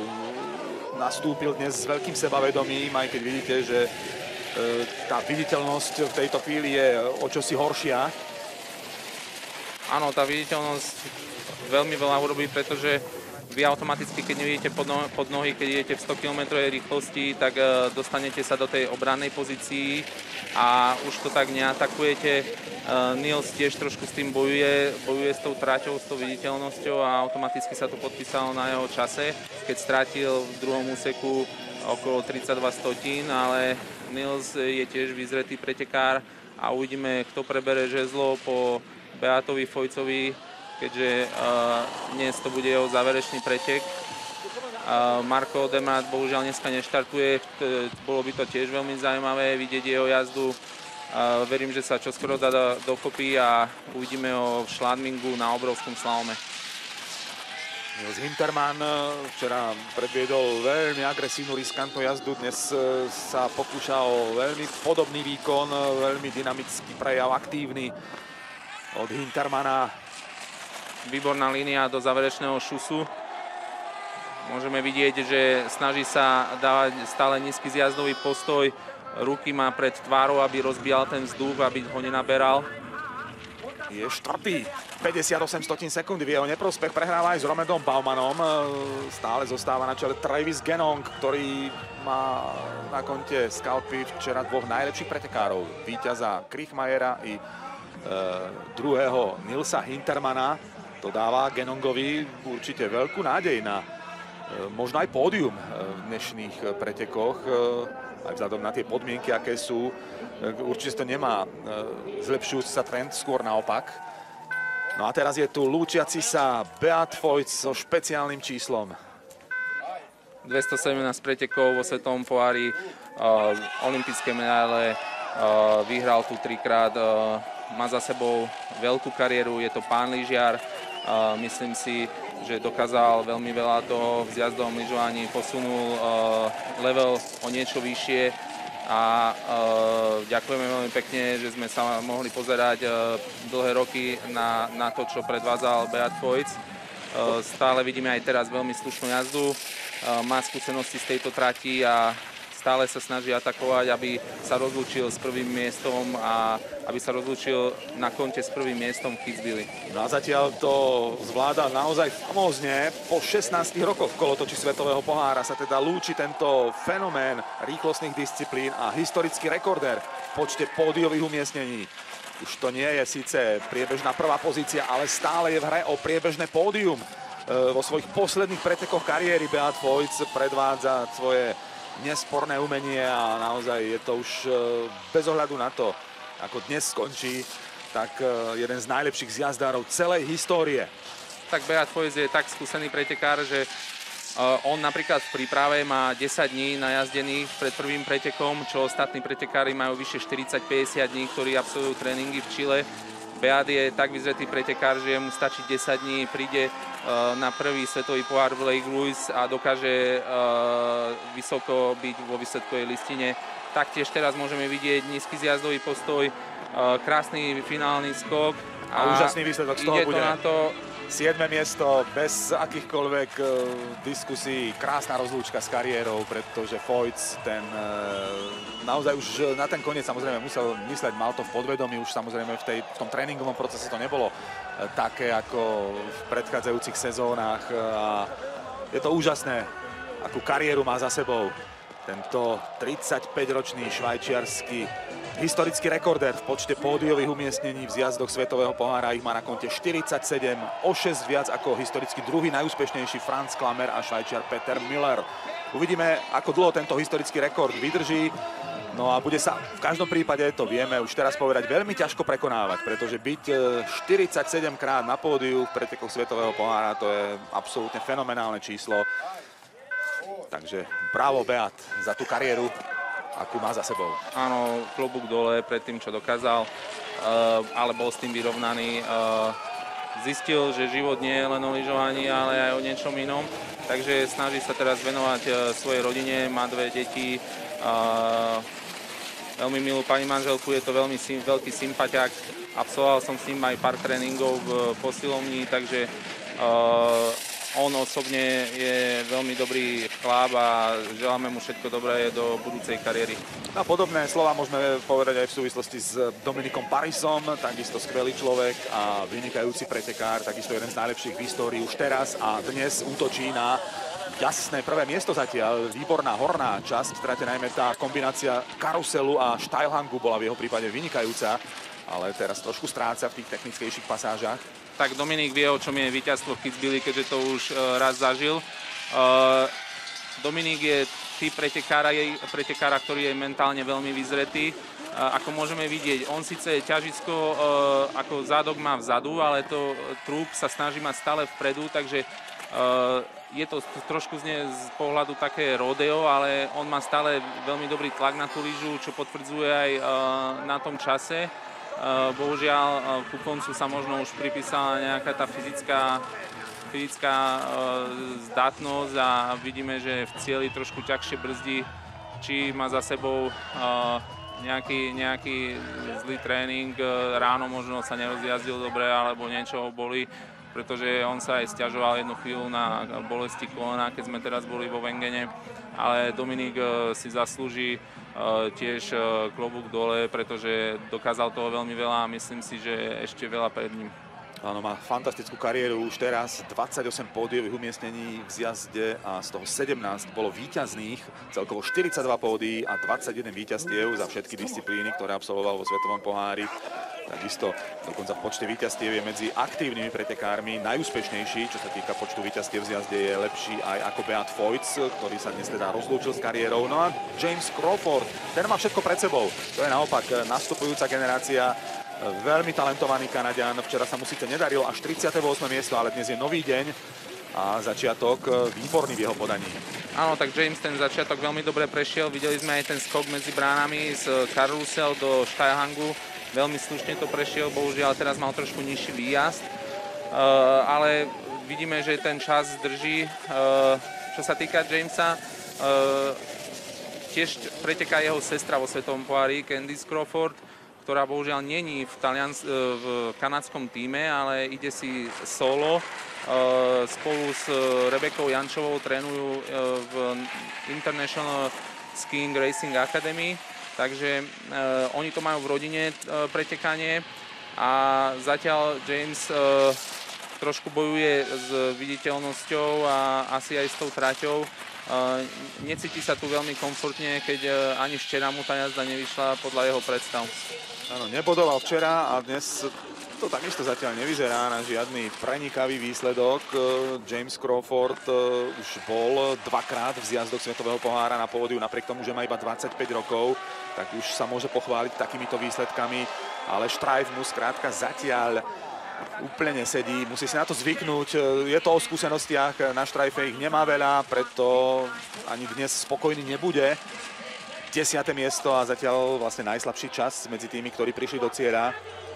nastúpil dnes s veľkým sebavedomím, aj keď vidíte, že tá viditeľnosť v tejto chvíli je o čosi horšia. Áno, tá viditeľnosť veľmi veľa urobí, pretože vy automaticky, keď nevidíte pod, no, pod nohy, keď idete v sto kilometrovej rýchlosti, tak uh, dostanete sa do tej obrannej pozícii a už to tak neatakujete. Uh, Nils tiež trošku s tým bojuje, bojuje s tou tráťou, s tou viditeľnosťou a automaticky sa to podpísalo na jeho čase, keď strátil v druhom úseku okolo tridsaťdva stotín, ale Nils je tiež vyzretý pretekár a uvidíme, kto prebere žezlo po Beatovi Fojcovi, keďže uh, dnes to bude jeho záverečný pretek. Uh, Marko Odermatt bohužiaľ dneska neštartuje, t- bolo by to tiež veľmi zaujímavé vidieť jeho jazdu. Uh, verím, že sa čoskoro dá do, dokopy a uvidíme ho v Schladmingu na obrovskom slalome. Nils Hintermann včera predviedol veľmi agresívnu, riskantnú jazdu, dnes sa pokúša o veľmi podobný výkon, veľmi dynamický prejav, aktívny od Hintermana. Výborná línia do záverečného šusu. Môžeme vidieť, že snaží sa dávať stále nízky zjazdový postoj. Ruky má pred tvárou, aby rozbíjal ten vzduch, aby ho nenaberal. Je štvrtý, päťdesiatosem stotín sekundy, v jeho neprospech prehráva aj s Romedom Baumanom. Stále zostáva na čele Travis Genong, ktorý má na konte skalpy včera dvoch najlepších pretekárov. Víťaza Kriechmayera i e, druhého Nilsa Hintermana. To dáva Genongovi určite veľkú nádej na e, možno aj pódium e, v dnešných pretekoch, e, aj vzhľadom na tie podmienky, aké sú. E, určite to nemá e, zlepšujúci sa trend, skôr naopak. No a teraz je tu lúčiaci sa Beat Feuz so špeciálnym číslom. dvestosedemnásť pretekov vo svetovom pohári, e, olympijské medaile, e, vyhral tu trikrát, e, má za sebou veľkú kariéru, je to pán lyžiar. Uh, myslím si, že dokázal veľmi veľa toho v zjazdovom lyžovaní, posunul uh, level o niečo vyššie a uh, ďakujeme veľmi pekne, že sme sa mohli pozerať uh, dlhé roky na, na to, čo predvádzal Beat Feuz. Uh, stále vidíme aj teraz veľmi slušnú jazdu, uh, má skúsenosti z tejto trati a stále sa snaží atakovať, aby sa rozlúčil s prvým miestom a aby sa rozlúčil na konte s prvým miestom v Kitzbüheli. No a zatiaľ to zvláda naozaj famózne. Po šestnástich rokoch v kolotoči svetového pohára sa teda lúči tento fenomén rýchlostných disciplín a historický rekordér v počte pódiových umiestnení. Už to nie je síce priebežná prvá pozícia, ale stále je v hre o priebežné pódium. E, vo svojich posledných pretekoch kariéry Beat Feuz predvádza svoje nesporné umenie a naozaj je to už bez ohľadu na to, ako dnes skončí, tak jeden z najlepších zjazdárov celej histórie. Tak Beat Feuz je tak skúsený pretekár, že on napríklad v príprave má desať dní najazdených pred prvým pretekom, čo ostatní pretekári majú vyše štyridsať päťdesiat dní, ktorí absolvujú tréningy v Čile. Beat je tak vyzretý pretekár, že mu stačí desať dní, príde uh, na prvý svetový pohár v Lake Louise a dokáže uh, vysoko byť vo výsledkovej listine. Taktiež teraz môžeme vidieť nízky zjazdový postoj, uh, krásny finálny skok. A, a úžasný výsledok z toho bude. To na to siedme miesto bez akýchkoľvek uh, diskusí. Krásna rozlúčka s kariérou, pretože Feuz ten uh, naozaj už na ten koniec samozrejme musel mysleť, mal to v podvedomí, už samozrejme v, tej, v tom tréningovom procese to nebolo uh, také ako v predchádzajúcich sezónach uh, a je to úžasné, akú kariéru má za sebou tento tridsaťpäťročný švajčiarsky historický rekordér v počte pódiových umiestnení v zjazdoch svetového pohára. Ich má na konte štyridsaťsedem, o šesť viac ako historicky druhý najúspešnejší Franz Klammer a Švajčiar Peter Müller. Uvidíme, ako dlho tento historický rekord vydrží. No a bude sa v každom prípade, to vieme už teraz povedať, veľmi ťažko prekonávať, pretože byť štyridsaťsedem krát na pódiu v pretekoch svetového pohára, to je absolútne fenomenálne číslo. Takže bravo Beat za tú kariéru, akú má za sebou. Áno, klobúk dole pred tým, čo dokázal, ale bol s tým vyrovnaný. Zistil, že život nie je len o lyžovaní, ale aj o niečom inom. Takže snaží sa teraz venovať svojej rodine, má dve deti, veľmi milú pani manželku, je to veľmi sim, veľký sympatiák. Absolvoval som s ním aj pár tréningov v posilovni, takže on osobne je veľmi dobrý chlap a želáme mu všetko dobré do budúcej kariéry. A podobné slova môžeme povedať aj v súvislosti s Dominikom Parisom, takisto skvelý človek a vynikajúci pretekár, takisto jeden z najlepších v histórii už teraz a dnes útočí na jasné prvé miesto zatiaľ. Výborná horná časť, teda najmä tá kombinácia karuselu a Steilhangu bola v jeho prípade vynikajúca, ale teraz trošku stráca v tých technickejších pasážach. Tak Dominik vie, o čom je víťazstvo v Kitzbüheli, keďže to už uh, raz zažil. Uh, Dominik je typ pretekára, pretekára, ktorý je mentálne veľmi vyzretý. Uh, ako môžeme vidieť, on síce ťažisko uh, ako zádok má vzadu, ale to trúb sa snaží mať stále vpredu, takže uh, je to trošku z, ne, z pohľadu také rodeo, ale on má stále veľmi dobrý tlak na tú lyžu, čo potvrdzuje aj uh, na tom čase. Uh, bohužiaľ, uh, ku koncu sa možno už pripísala nejaká tá fyzická, fyzická uh, zdatnosť a vidíme, že v cieli trošku ťažšie brzdí, či má za sebou uh, nejaký, nejaký zlý tréning, uh, ráno možno sa nerozjazdil dobre alebo niečo boli, pretože on sa aj sťažoval jednu chvíľu na bolesti kolena, keď sme teraz boli vo Wengene, ale Dominik uh, si zaslúži Uh, tiež uh, klobúk dole, pretože dokázal toho veľmi veľa a myslím si, že ešte veľa pred ním. Áno, má fantastickú kariéru už teraz, dvadsaťosem pódiových umiestnení v zjazde a z toho sedemnásť bolo víťazných, celkovo štyridsaťdva pódií a dvadsaťjeden víťazstiev za všetky disciplíny, ktoré absolvoval vo Svetovom pohári. Takisto dokonca v počte víťazstiev je medzi aktívnymi pretekármi najúspešnejší, čo sa týka počtu víťazstiev v zjazde, je lepší aj ako Beat Feuz, ktorý sa dnes teda rozlúčil s kariérou. No a James Crawford, ten má všetko pred sebou. To je naopak nastupujúca generácia, veľmi talentovaný Kanaďan. Včera sa mu síce nedarilo až tridsiate ôsme miesto, ale dnes je nový deň a začiatok výborný v jeho podaní. Áno, tak James ten začiatok veľmi dobre prešiel. Videli sme aj ten skok medzi bránami z Karusel do Steilhangu. Veľmi slušne to prešiel, bohužiaľ teraz mal trošku nižší výjazd, uh, ale vidíme, že ten čas drží. Uh, čo sa týka Jamesa, uh, tiež preteká jeho sestra vo Svetovom pohári, Candice Crawford, ktorá bohužiaľ není v, Talians- v kanadskom týme, ale ide si solo. Uh, spolu s Rebekou Jančovou trénujú uh, v International Skiing Racing Academy. Takže uh, oni to majú v rodine, uh, pretekanie a zatiaľ James uh, trošku bojuje s viditeľnosťou a asi aj s tou traťou. Uh, necíti sa tu veľmi komfortne, keď uh, ani včera mu tá jazda nevyšla podľa jeho predstav. Áno, nebodoval včera a dnes to takisto zatiaľ nevyzerá na žiadny prenikavý výsledok. James Crawford už bol dvakrát v zjazdoch Svetového pohára na pódiu, napriek tomu, že má iba dvadsaťpäť rokov, tak už sa môže pochváliť takýmito výsledkami, ale Streif mu skrátka zatiaľ úplne nesedí, musí si na to zvyknúť. Je to o skúsenostiach, na Streife ich nemá veľa, preto ani dnes spokojný nebude. Desiate miesto a zatiaľ vlastne najslabší čas medzi tými, ktorí prišli do cieľa.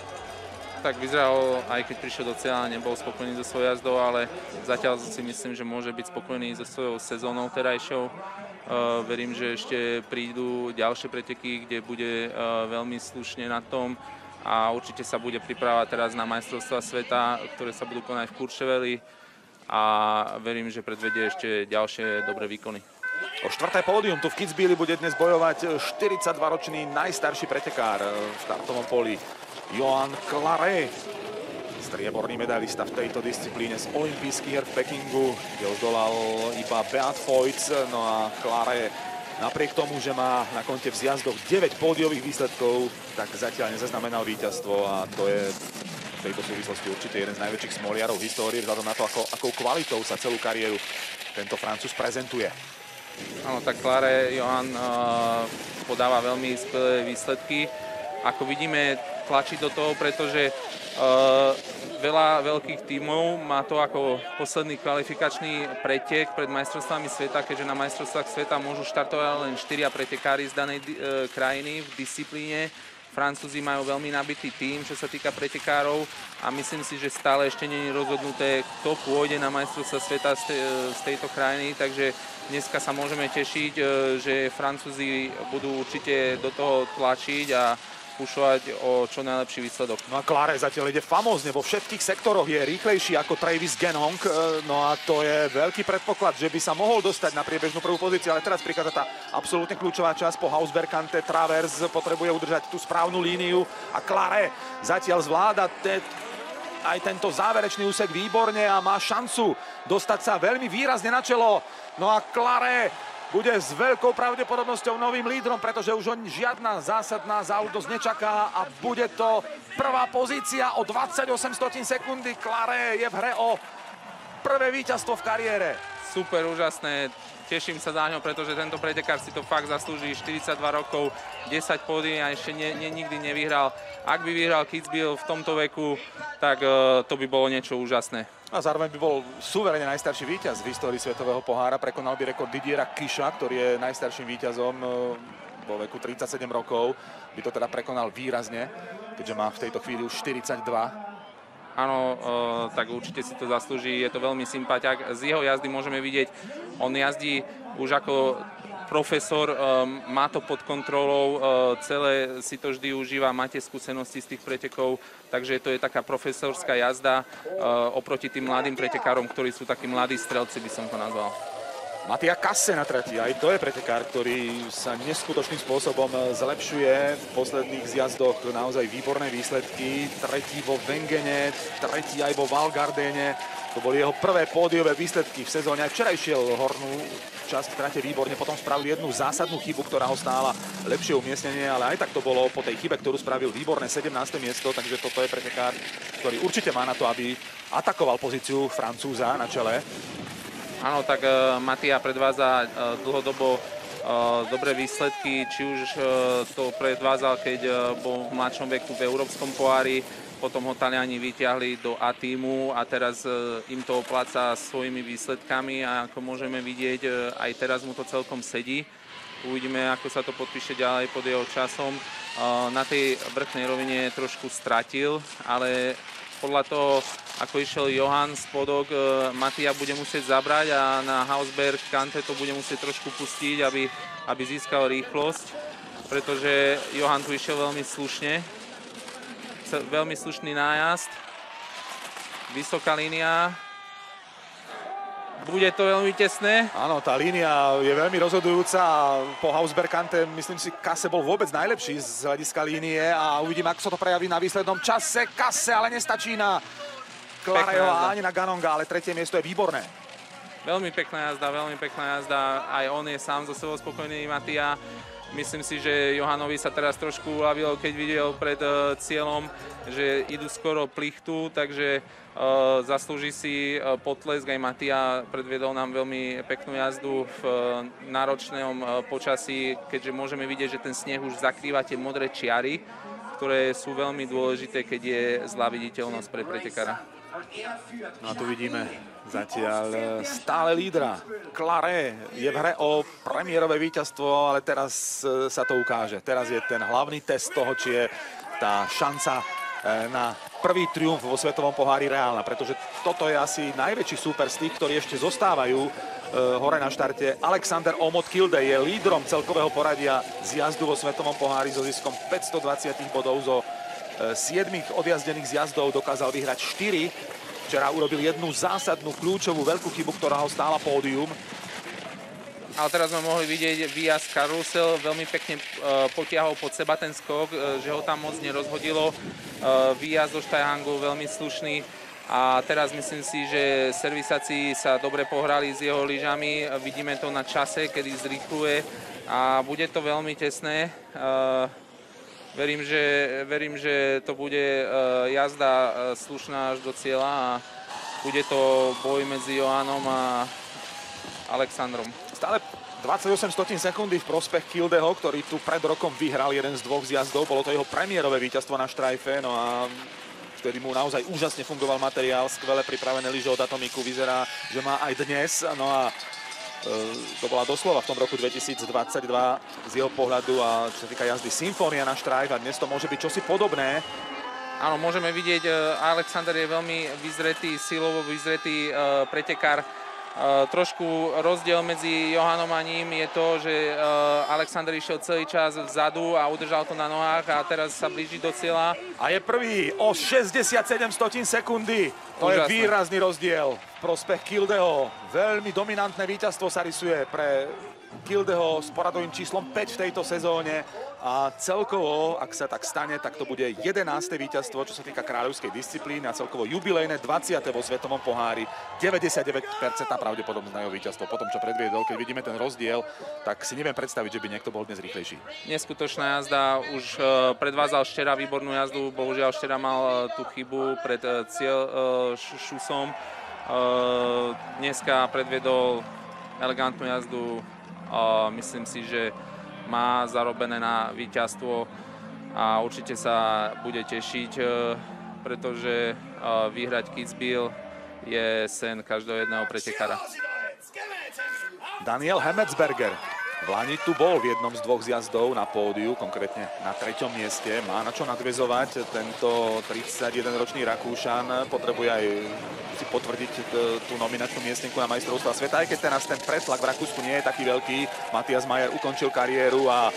Tak vyzeral, aj keď prišiel do cieľa, nebol spokojný so svojou jazdou, ale zatiaľ si myslím, že môže byť spokojný so svojou sezónou terajšou. Uh, verím, že ešte prídu ďalšie preteky, kde bude uh, veľmi slušne na tom a určite sa bude pripravať teraz na majstrovstvá sveta, ktoré sa budú konať v Courcheveli a verím, že predvedie ešte ďalšie dobré výkony. O štvrté pódium tu v Kitzbüheli bude dnes bojovať štyridsaťdvaročný najstarší pretekár v štartovom poli Johan Claret, strieborný medailista v tejto disciplíne z olympijských hier v Pekingu, kde ozdolal iba Beat Feuz. No a Claret napriek tomu, že má na konte v zjazdoch deväť pódiových výsledkov, tak zatiaľ nezaznamenal víťazstvo a to je v tejto súvislosti určite jeden z najväčších smoliarov v histórii, vzhľadom na to, ako, akou kvalitou sa celú kariéru tento Francúz prezentuje. Áno, tak Claret Johan uh, podáva veľmi skvelé výsledky. Ako vidíme, tlačí do toho, pretože uh, veľa veľkých tímov má to ako posledný kvalifikačný pretek pred majstrovstvami sveta, keďže na majstrovstvách sveta môžu štartovať len štyria pretekári z danej uh, krajiny v disciplíne. Francúzi majú veľmi nabitý tím, čo sa týka pretekárov a myslím si, že stále ešte nie je rozhodnuté, kto pôjde na majstrovstvá sveta z, te, z tejto krajiny, takže dneska sa môžeme tešiť, že Francúzi budú určite do toho tlačiť a pušovať o čo najlepší výsledok. No a Clare zatiaľ ide famózne, vo všetkých sektoroch je rýchlejší ako Travis Genong, no a to je veľký predpoklad, že by sa mohol dostať na priebežnú prvú pozíciu, ale teraz prichádza tá absolútne kľúčová časť po Hausbergkante, Travers potrebuje udržať tú správnu líniu a Clare zatiaľ zvláda te, aj tento záverečný úsek výborne a má šancu dostať sa veľmi výrazne na čelo. No a Clare bude s veľkou pravdepodobnosťou novým lídrom, pretože už on žiadna zásadná záležitosť nečaká a bude to prvá pozícia o dvadsaťosem stotín sekundy. Clare je v hre o prvé víťazstvo v kariére. Super, úžasné. Teším sa za ňo, pretože tento pretekár si to fakt zaslúži. štyridsaťdva rokov, desať pódií a ešte ne, ne, nikdy nevyhral. Ak by vyhral Kitzbühel v tomto veku, tak uh, to by bolo niečo úžasné. A zároveň by bol suverene najstarší víťaz v histórii svetového pohára. Prekonal by rekord Didiera Kiša, ktorý je najstarším víťazom vo veku tridsaťsedem rokov. By to teda prekonal výrazne, keďže má v tejto chvíli už štyridsaťdva. Áno, e, tak určite si to zaslúži. Je to veľmi sympatiák. Z jeho jazdy môžeme vidieť, on jazdí už ako profesor, um, má to pod kontrolou, uh, celé si to vždy užíva, máte skúsenosti z tých pretekov, takže to je taká profesorská jazda uh, oproti tým mladým pretekárom, ktorí sú takí mladí strelci, by som to nazval. Mattia Casse na trati, aj to je pretekár, ktorý sa neskutočným spôsobom zlepšuje. V posledných zjazdoch naozaj výborné výsledky. Tretí vo Wengene, tretí aj vo Val Gardene. To boli jeho prvé pódiové výsledky v sezóne. Aj včera išiel hornú časť trate výborne, potom spravil jednu zásadnú chybu, ktorá ho stála lepšie umiestnenie, ale aj tak to bolo po tej chybe, ktorú spravil výborné sedemnáste miesto, takže toto je pretekár, ktorý určite má na to, aby atakoval pozíciu Francúza na čele. Áno, tak uh, Mattia predvádza uh, dlhodobo uh, dobré výsledky, či už uh, to predvádzal, keď uh, bol v mladšom veku v Európskom pohári, potom ho Taliani vyťahli do A tímu a teraz uh, im to opláca svojimi výsledkami a ako môžeme vidieť, uh, aj teraz mu to celkom sedí. Uvidíme, ako sa to podpíše ďalej pod jeho časom. Uh, na tej vrchnej rovine trošku stratil, ale podľa toho, ako išiel Johan spodok, Mattia bude musieť zabrať a na Hausberg Kante to bude musieť trošku pustiť, aby, aby získal rýchlosť, pretože Johan tu išiel veľmi slušne, veľmi slušný nájazd, vysoká línia, bude to veľmi tesné. Áno, tá línia je veľmi rozhodujúca a po Hausberg Kante, myslím si, Casse bol vôbec najlepší z hľadiska línie a uvidíme, ako sa to prejaví na výslednom čase. Casse ale nestačí na Clareho ani na Ganonga, ale tretie miesto je výborné. Veľmi pekná jazda, veľmi pekná jazda. Aj on je sám so sebou spokojný, Mattia. Myslím si, že Johanovi sa teraz trošku uľavilo, keď videl pred uh, cieľom, že idú skoro plichtu, takže uh, zaslúži si uh, potlesk. Aj Mattia predviedol nám veľmi peknú jazdu v uh, náročnom uh, počasí, keďže môžeme vidieť, že ten sneh už zakrýva tie modré čiary, ktoré sú veľmi dôležité, keď je zlá viditeľnosť pre pretekára. No a tu vidíme zatiaľ stále lídra. Clare je v hre o premiérové víťazstvo, ale teraz sa to ukáže. Teraz je ten hlavný test toho, či je tá šanca na prvý triumf vo svetovom pohári reálna, pretože toto je asi najväčší súper z tých, ktorí ešte zostávajú hore na štarte. Alexander Omot Kilde je lídrom celkového poradia z jazdu vo svetovom pohári so ziskom päťstodvadsať bodov. Zo siedmich odjazdených zjazdov dokázal vyhrať štyri. Včera urobil jednu zásadnú, kľúčovú, veľkú chybu, ktorá ho stála pódium. Ale teraz sme mohli vidieť výjazd Karusel, veľmi pekne uh, potiahol pod seba ten skok, uh, že ho tam moc nerozhodilo. Uh, výjazd do Steihangu veľmi slušný a teraz myslím si, že servisáci sa dobre pohrali s jeho lyžami. Uh, vidíme to na čase, kedy zrýchluje a bude to veľmi tesné. Uh, Verím že, verím, že to bude uh, jazda uh, slušná až do cieľa a bude to boj medzi Johanom a Alexandrom. Stále dvadsaťosem stotín sekundy v prospech Kildeho, ktorý tu pred rokom vyhral jeden z dvoch zjazdov. Bolo to jeho premiérové víťazstvo na Štrajfe, no a vtedy mu naozaj úžasne fungoval materiál, skvele pripravené lyže od Atomiku. Vyzerá, že má aj dnes, no a to bola doslova v tom roku dvetisícdvadsaťdva z jeho pohľadu a čo sa týka jazdy Symfónia na Štrajf a dnes to môže byť čosi podobné. Áno, môžeme vidieť, Alexander je veľmi vyzretý, silovo vyzretý uh, pretekár. trošku rozdiel medzi Johanom a ním je to, že Alexander išiel celý čas vzadu a udržal to na nohách a teraz sa blíži do cieľa. A je prvý o šesťdesiatsedem stotín sekundy. To Úžasné. Je výrazný rozdiel v prospech Kildeho. Veľmi dominantné víťazstvo sa rysuje pre Kildeho s poradovým číslom päť v tejto sezóne. A celkovo, ak sa tak stane, tak to bude jedenáste víťazstvo, čo sa týka kráľovskej disciplíny a celkovo jubilejné dvadsiate vo svetovom pohári. deväťdesiatdeväť percent pravdepodobnosť na jeho víťazstvo. Potom, čo predviedol, keď vidíme ten rozdiel, tak si neviem predstaviť, že by niekto bol dnes rýchlejší. Neskutočná jazda, už predvádzal Štera výbornú jazdu, bohužiaľ Štera mal tú chybu pred cieľ šusom. Dneska predviedol elegantnú jazdu, myslím si, že má zarobené na víťazstvo a určite sa bude tešiť, pretože vyhrať Kitzbühel je sen každého jedného pretekára. Daniel Hemmetsberger Vlani tu bol v jednom z dvoch zjazdov na pódiu, konkrétne na treťom mieste. Má na čo nadväzovať tento tridsaťjedenročný Rakúšan. Potrebuje aj si potvrdiť tú nominačnú miestnenku na majstrovstvá sveta, aj keď teraz ten pretlak v Rakúsku nie je taký veľký. Matthias Mayer ukončil kariéru a e,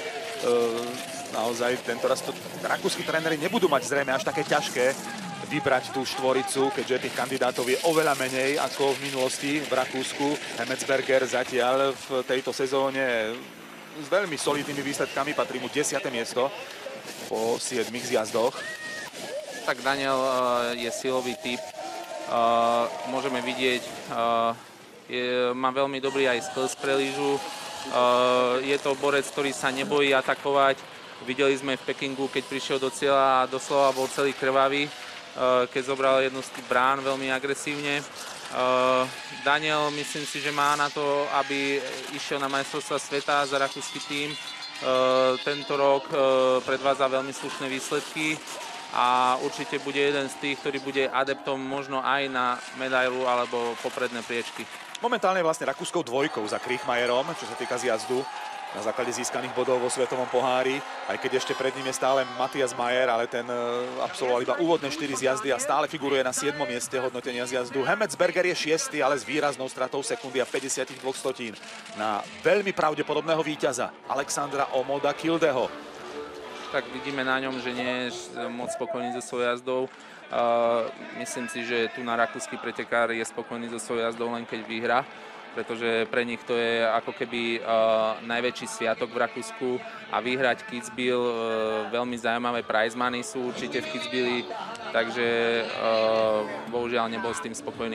naozaj tento raz to rakúski tréneri nebudú mať zrejme až také ťažké vybrať tú štvoricu, keďže tých kandidátov je oveľa menej ako v minulosti v Rakúsku. Hemmetsberger zatiaľ v tejto sezóne s veľmi solidnými výsledkami, patrí mu desiate miesto po siedmich zjazdoch. Tak Daniel uh, je silový typ. Uh, môžeme vidieť, uh, je, má veľmi dobrý aj skills pre lyžu. Uh, je to borec, ktorý sa nebojí atakovať. Videli sme v Pekingu, keď prišiel do cieľa a doslova bol celý krvavý, uh, keď zobral jednu z tých brán veľmi agresívne. Uh, Daniel, myslím si, že má na to, aby išiel na majstrovstvá sveta za rakúsky tím. Uh, tento rok uh, predvádza veľmi slušné výsledky a určite bude jeden z tých, ktorý bude adeptom možno aj na medailu alebo popredné priečky. Momentálne je vlastne rakúskou dvojkou za Kriechmayerom, čo sa týka zjazdu na základe získaných bodov vo svetovom pohári. Aj keď ešte pred ním je stále Matthias Mayer, ale ten absolvoval iba úvodné štyri zjazdy a stále figuruje na siedmom mieste hodnotenia zjazdu. Hemmetsberger je šiesty, ale s výraznou stratou sekundy a päťdesiatdva stotín na veľmi pravdepodobného víťaza Alexandra Omoda Kildeho. Tak vidíme na ňom, že nie je moc spokojný so svojou jazdou. Uh, myslím si, že tu na rakúsky pretekár je spokojný so svojou jazdou len keď vyhrá, pretože pre nich to je ako keby uh, najväčší sviatok v Rakúsku a vyhrať Kitzbühel, uh, veľmi zaujímavé prize money sú určite v Kitzbüheli, takže uh, bohužiaľ nebol s tým spokojný.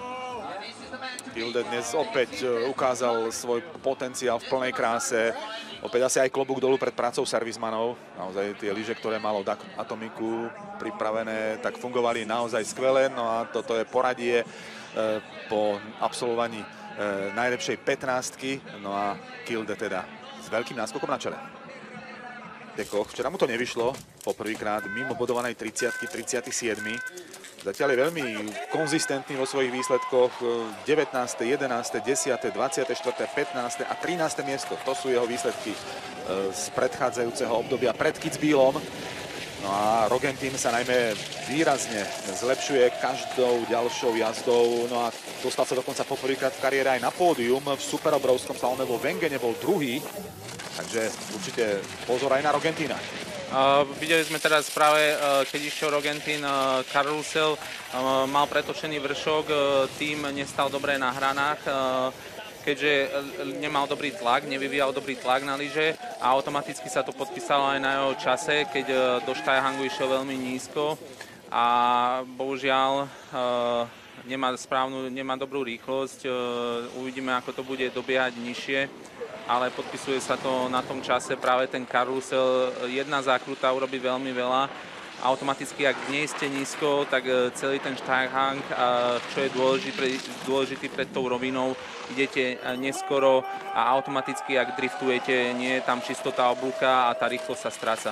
Kilde dnes opäť ukázal svoj potenciál v plnej kráse. Opäť asi aj klobúk dolu pred prácou servismanov. Naozaj tie lyže, ktoré malo Atomiku pripravené, tak fungovali naozaj skvele. No a toto je poradie e, po absolvovaní e, najlepšej pätnástky. No a Kilde teda s veľkým náskokom na čele. Dekoch, včera mu to nevyšlo. Poprvýkrát mimo bodovanej tridsiatky, tridsiaty siedmy Zatiaľ je veľmi konzistentný vo svojich výsledkoch. devätnáste, jedenáste, desiate, dvadsiate štvrté, pätnáste a trináste miesto. To sú jeho výsledky z predchádzajúceho obdobia pred Kitzbühelom. No a Rogentin sa najmä výrazne zlepšuje každou ďalšou jazdou. No a dostal sa dokonca poprvýkrát v kariére aj na pódium. V superobrovskom salóne vo Wengene bol druhý. Takže určite pozor aj na Rogentina. Uh, videli sme teraz práve, uh, keď išiel Rogentin, uh, Karl Russell uh, mal pretočený vršok, uh, tým nestal dobre na hranách, uh, keďže nemal dobrý tlak, nevyvíjal dobrý tlak na lyže a automaticky sa to podpísalo aj na jeho čase, keď uh, do Steihangu išiel veľmi nízko a bohužiaľ uh, nemá správnu, nemá dobrú rýchlosť, uh, uvidíme, ako to bude dobiehať nižšie. Ale podpisuje sa to na tom čase, práve ten Karl Russell, jedna zákruta urobí veľmi veľa. Automaticky, ak nie ste nízko, tak celý ten Steilhang, čo je dôležitý, dôležitý pred tou rovinou, idete neskoro a automaticky, ak driftujete, nie je tam čistota oblúka a tá rýchlosť sa stráca.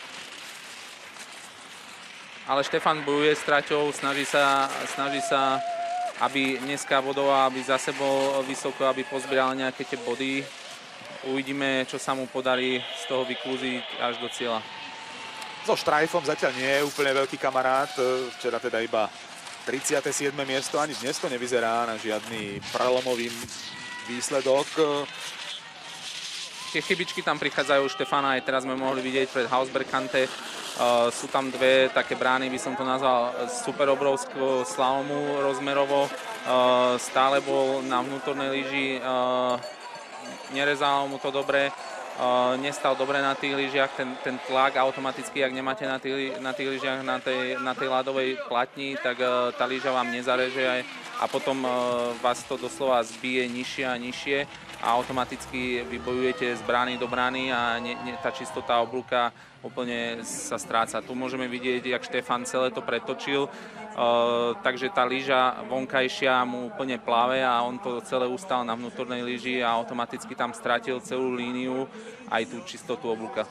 Ale Štefan bojuje s traťou, snaží sa, snaží sa, aby dneska bodoval, aby zase bol vysoko, aby pozbieral nejaké tie body. Uvidíme, čo sa mu podarí z toho vyklúziť až do cieľa. So Streifom zatiaľ nie je úplne veľký kamarát. Včera teda iba tridsiate siedme miesto, ani dnes to nevyzerá na žiadny prelomový výsledok. Tie chybičky tam prichádzajú Štefana, aj teraz sme mohli vidieť pred Hausbergkante. Uh, sú tam dve také brány, by som to nazval super obrovského slalomu rozmerovo. Uh, stále bol na vnútornej lyži, uh, nerezalo mu to dobre. Uh, nestal dobre na tých lyžiach, ten, ten tlak automaticky, ak nemáte na tých, na tých lyžiach na tej, na tej ľadovej platni, tak uh, tá lyža vám nezareže aj, a potom uh, vás to doslova zbije nižšie a nižšie a automaticky vybojujete z brány do brány a ne, ne, tá čistota oblúka úplne sa stráca. Tu môžeme vidieť, jak Štefan celé to pretočil. Uh, takže tá lyža vonkajšia mu úplne plave a on to celé ustal na vnútornej lyži a automaticky tam stratil celú líniu aj tú čistotu oblúka.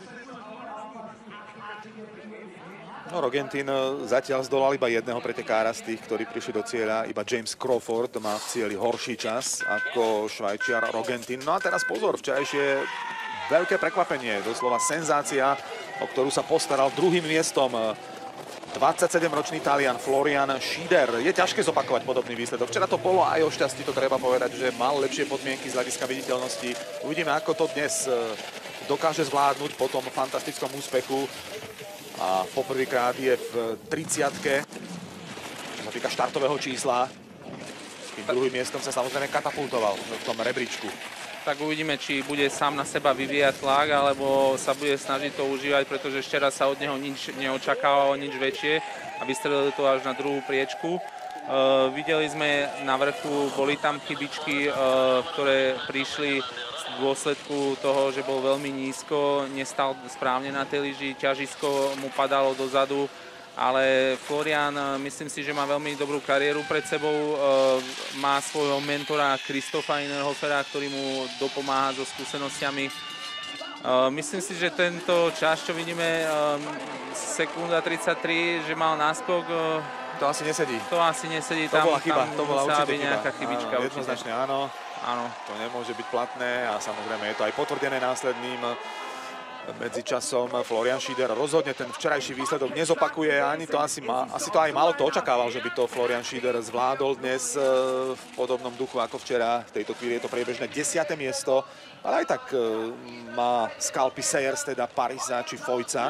No, Rogentin zatiaľ zdolal iba jedného pretekára z tých, ktorí prišli do cieľa. Iba James Crawford má v cieli horší čas ako Švajčiar Rogentin. No a teraz pozor, včerajšie veľké prekvapenie, doslova senzácia, o ktorú sa postaral druhým miestom dvadsaťsedemročný Talian Florian Schieder. Je ťažké zopakovať podobný výsledok. Včera to bolo aj o šťastí, to treba povedať, že mal lepšie podmienky z hľadiska viditeľnosti. Uvidíme, ako to dnes dokáže zvládnuť po tom fantastickom úspechu. A poprvýkrát je v tridsiatke, čo sa týka štartového čísla. Tým druhým miestom sa samozrejme katapultoval v tom rebríčku. Tak uvidíme, či bude sám na seba vyvíjať tlak, alebo sa bude snažiť to užívať, pretože ešte raz sa od neho nič neočakávalo, nič väčšie a vystrelili to až na druhú priečku. Uh, videli sme na vrchu, boli tam chybičky, uh, ktoré prišli z dôsledku toho, že bol veľmi nízko, nestal správne na tej lyži, ťažisko mu padalo dozadu. Ale Florian, myslím si, že má veľmi dobrú kariéru pred sebou. Má svojho mentora Christofa Innerhofera, ktorý mu dopomáha so skúsenostiami. Myslím si, že tento čas, čo vidíme, sekunda tridsaťtri, že mal náskok. To asi nesedí. To asi nesedí. To tam, bola chyba, tam to bola určite chyba. nejaká chybička. Áno, jednoznačne áno. áno. To nemôže byť platné a samozrejme je to aj potvrdené následným medzičasom. Florian Schieder rozhodne ten včerajší výsledok nezopakuje, ani to asi, má, asi to aj málo to očakával, že by to Florian Schieder zvládol dnes v podobnom duchu ako včera. V tejto chvíli je to priebežné desiate miesto, ale aj tak má skalpy Sayers, teda Parisa či Fojca.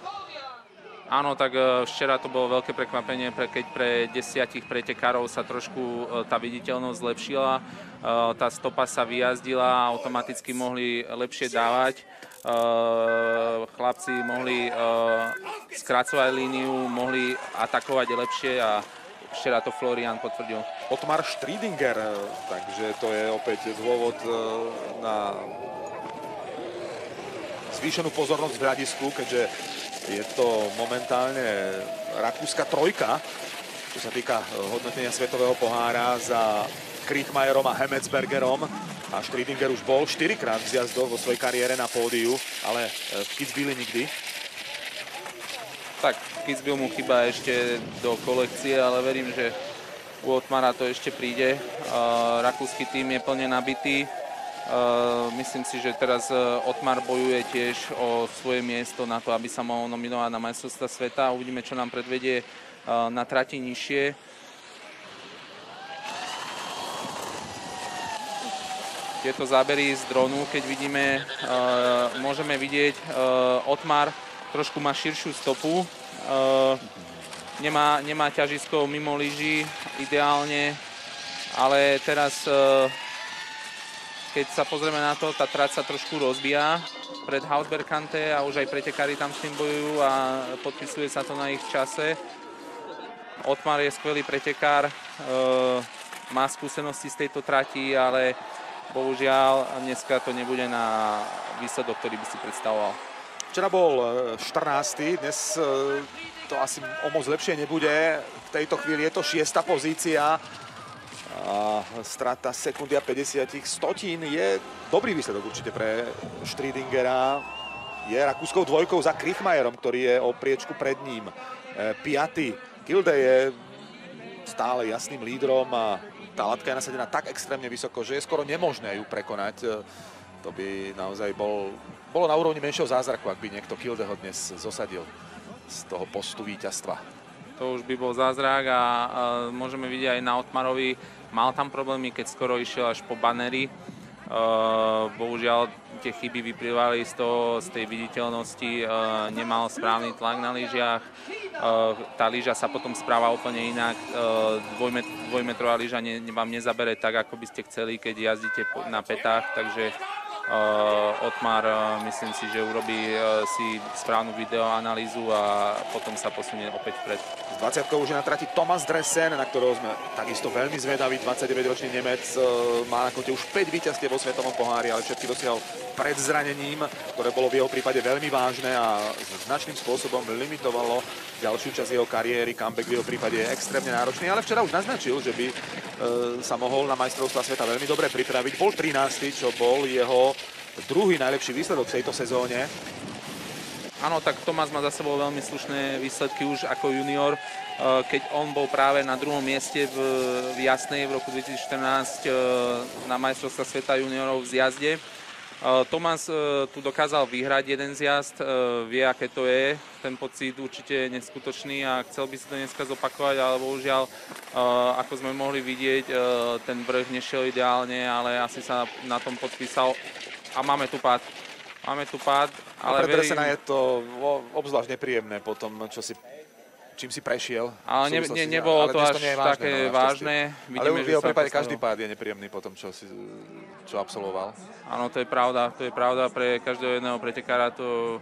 Áno, tak včera to bolo veľké prekvapenie, keď pre desiatich pretekárov sa trošku tá viditeľnosť zlepšila. Tá stopa sa vyjazdila, automaticky mohli lepšie dávať. Chlapci mohli skracovať líniu, mohli atakovať lepšie a včera to Florian potvrdil. Otmar Striedinger, takže to je opäť dôvod na zvýšenú pozornosť v hľadisku, keďže je to momentálne rakúska trojka, čo sa týka hodnotenia svetového pohára za Kriechmayerom a Hemmetsbergerom. A Striedinger už bol štyrikrát v zjazdoch vo svojej kariére na pódiu, ale v Kitzbüheli nikdy. Tak, Kitzbühel mu chýba ešte do kolekcie, ale verím, že u Otmara to ešte príde. Uh, rakúsky tím je plne nabitý. Uh, myslím si, že teraz Otmar bojuje tiež o svoje miesto na to, aby sa mohol nominovať na majstrovstvá sveta. Uvidíme, čo nám predvedie uh, na trati nižšie. Tieto zábery z dronu, keď vidíme, uh, môžeme vidieť, uh, Otmar trošku má širšiu stopu, uh, nemá, nemá ťažisko mimo lyží ideálne, ale teraz, uh, keď sa pozrieme na to, tá trať sa trošku rozbíja pred Hausbergkante a už aj pretekári tam s tým bojujú a podpisuje sa to na ich čase. Otmar je skvelý pretekár, uh, má skúsenosti z tejto trati, ale bohužiaľ, dneska to nebude na výsledok, ktorý by si predstavoval. Včera bol štrnásty, dnes to asi o moc lepšie nebude. V tejto chvíli je to šiesta pozícia a strata sekundy a päťdesiat stotín je dobrý výsledok určite pre Striedingera. Je rakúskou dvojkou za Kriechmayerom, ktorý je o priečku pred ním. Piaty. Kilde je stále jasným lídrom a tá latka je nasadená tak extrémne vysoko, že je skoro nemožné ju prekonať. To by naozaj bol, bolo na úrovni menšieho zázraku, ak by niekto Kildeho dnes zosadil z toho postu víťazstva. to už by bol zázrak a, a môžeme vidieť aj na Otmarovi, mal tam problémy, keď skoro išiel až po banery. Uh, bohužiaľ tie chyby vyplývali z toho, z tej viditeľnosti, uh, nemal správny tlak na lyžiach, uh, tá lyža sa potom správa úplne inak, uh, dvojmet, dvojmetrová lyža ne, vám nezabere tak, ako by ste chceli, keď jazdíte na petách, takže uh, Otmar uh, myslím si, že urobí uh, si správnu videoanalýzu a potom sa posunie opäť vpred. S dvadsiatkou už je na trati Thomas Dressen, na ktorého sme takisto veľmi zvedaví. dvadsaťdeväťročný Nemec má na konte už päť víťazstiev vo svetovom pohári, ale všetky dosiahol pred zranením, ktoré bolo v jeho prípade veľmi vážne a značným spôsobom limitovalo ďalšiu časť jeho kariéry. Comeback v jeho prípade je extrémne náročný, ale včera už naznačil, že by e, sa mohol na majstrovstvá sveta veľmi dobre pripraviť. Bol trinásty, čo bol jeho druhý najlepší výsledok v tejto sezóne. Áno, tak Tomás má za sebou veľmi slušné výsledky už ako junior, keď on bol práve na druhom mieste v, v Jasnej v roku dvetisícštrnásť na majstrovstvá sveta juniorov v zjazde. Tomás tu dokázal vyhrať jeden zjazd, vie, aké to je, ten pocit určite je neskutočný a chcel by si to dneska zopakovať, ale bohužiaľ, ako sme mohli vidieť, ten vrch nešiel ideálne, ale asi sa na tom podpísal a máme tu pád. Máme tu pád, ale a pre Dressena verím... je to obzvlášť nepríjemné po tom, čo si, čím si prešiel. Ale ne, ne, nebolo ale to až to vážne, také no, vážne. Vidíme, ale v jeho prípade každý pád je nepríjemný po tom, čo, si, čo absolvoval. Áno, to je pravda. To je pravda. Pre každého jedného pretekára to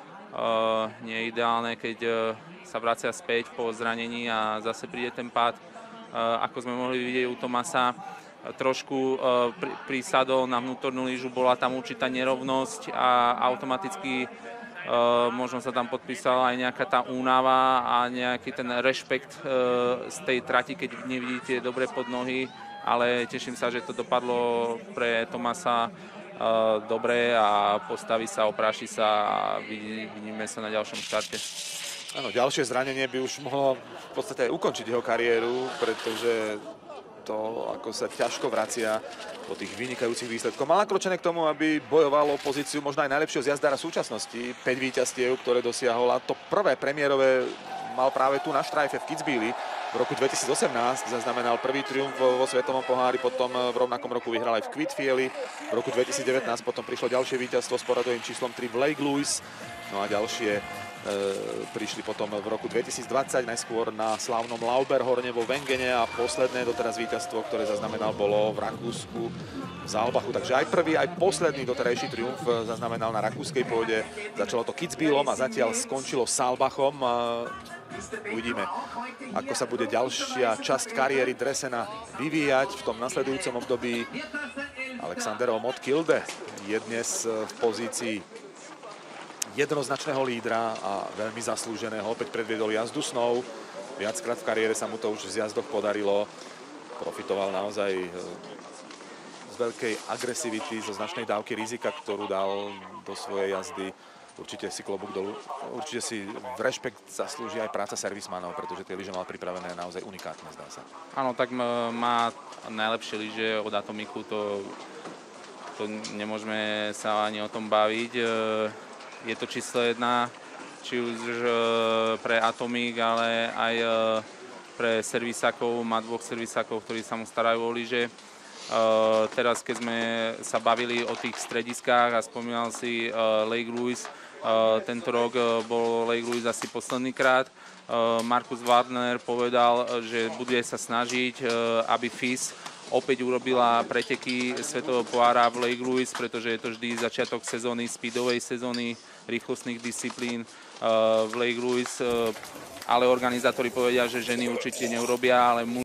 uh, nie je ideálne, keď uh, sa vracia späť po zranení a zase príde ten pád. Uh, ako sme mohli vidieť u Tomasa, trošku uh, pr prísadol na vnútornú lyžu, bola tam určitá nerovnosť a automaticky uh, možno sa tam podpísala aj nejaká tá únava a nejaký ten rešpekt uh, z tej trati, keď nevidíte dobre pod nohy, ale teším sa, že to dopadlo pre Tomasa uh, dobre a postaví sa, opráši sa a vidí, vidíme sa na ďalšom štarte. Áno, ďalšie zranenie by už mohlo v podstate aj ukončiť jeho kariéru, pretože to, ako sa ťažko vracia po tých vynikajúcich výsledkoch. Mal nakročené k tomu, aby bojoval o pozíciu možno aj najlepšieho zjazdára súčasnosti. päť víťazstiev, ktoré dosiahol, a to prvé premiérové mal práve tu na Štrajfe v Kitzbüheli. V roku dvetisícosemnásť zaznamenal prvý triumf vo svetovom pohári, potom v rovnakom roku vyhral aj v Quidfieli. V roku dvetisícdevätnásť potom prišlo ďalšie víťazstvo s poradovým číslom tri v Lake Louise. No a ďalšie E, prišli potom v roku dvetisícdvadsať, najskôr na slávnom Lauberhorne vo Wengene a posledné doteraz víťazstvo, ktoré zaznamenal, bolo v Rakúsku v Saalbachu. Takže aj prvý, aj posledný doterajší triumf zaznamenal na rakúskej pôde. Začalo to Kitzbühelom a zatiaľ skončilo Saalbachom. Uvidíme, ako sa bude ďalšia časť kariéry Dressena vyvíjať v tom nasledujúcom období. Alexander Omot-Kilde je dnes v pozícii jednoznačného lídra a veľmi zaslúženého. Opäť predviedol jazdu snov. Viackrát v kariére sa mu to už v zjazdoch podarilo. Profitoval naozaj z veľkej agresivity, zo značnej dávky rizika, ktorú dal do svojej jazdy. Určite si klobúk dolu. Určite si v rešpekt zaslúži aj práca servismanov, pretože tie lyže mal pripravené naozaj unikátne, zdá sa. Áno, tak má najlepšie lyže od Atomiku. To, to nemôžeme sa ani o tom baviť. Je to číslo jedna, či už pre Atomic, ale aj pre servisákov. Má dvoch servisákov, ktorí sa mu starajú o lyže. Teraz, keď sme sa bavili o tých strediskách a spomínal si Lake Louise, tento rok bol Lake Louise asi posledný krát. Markus Wagner povedal, že bude sa snažiť, aby F I S opäť urobila preteky svetového pohára v Lake Louise, pretože je to vždy začiatok sezóny, speedovej sezóny, rýchlostných disciplín v Lake Louise, ale organizátori povedia, že ženy určite neurobia, ale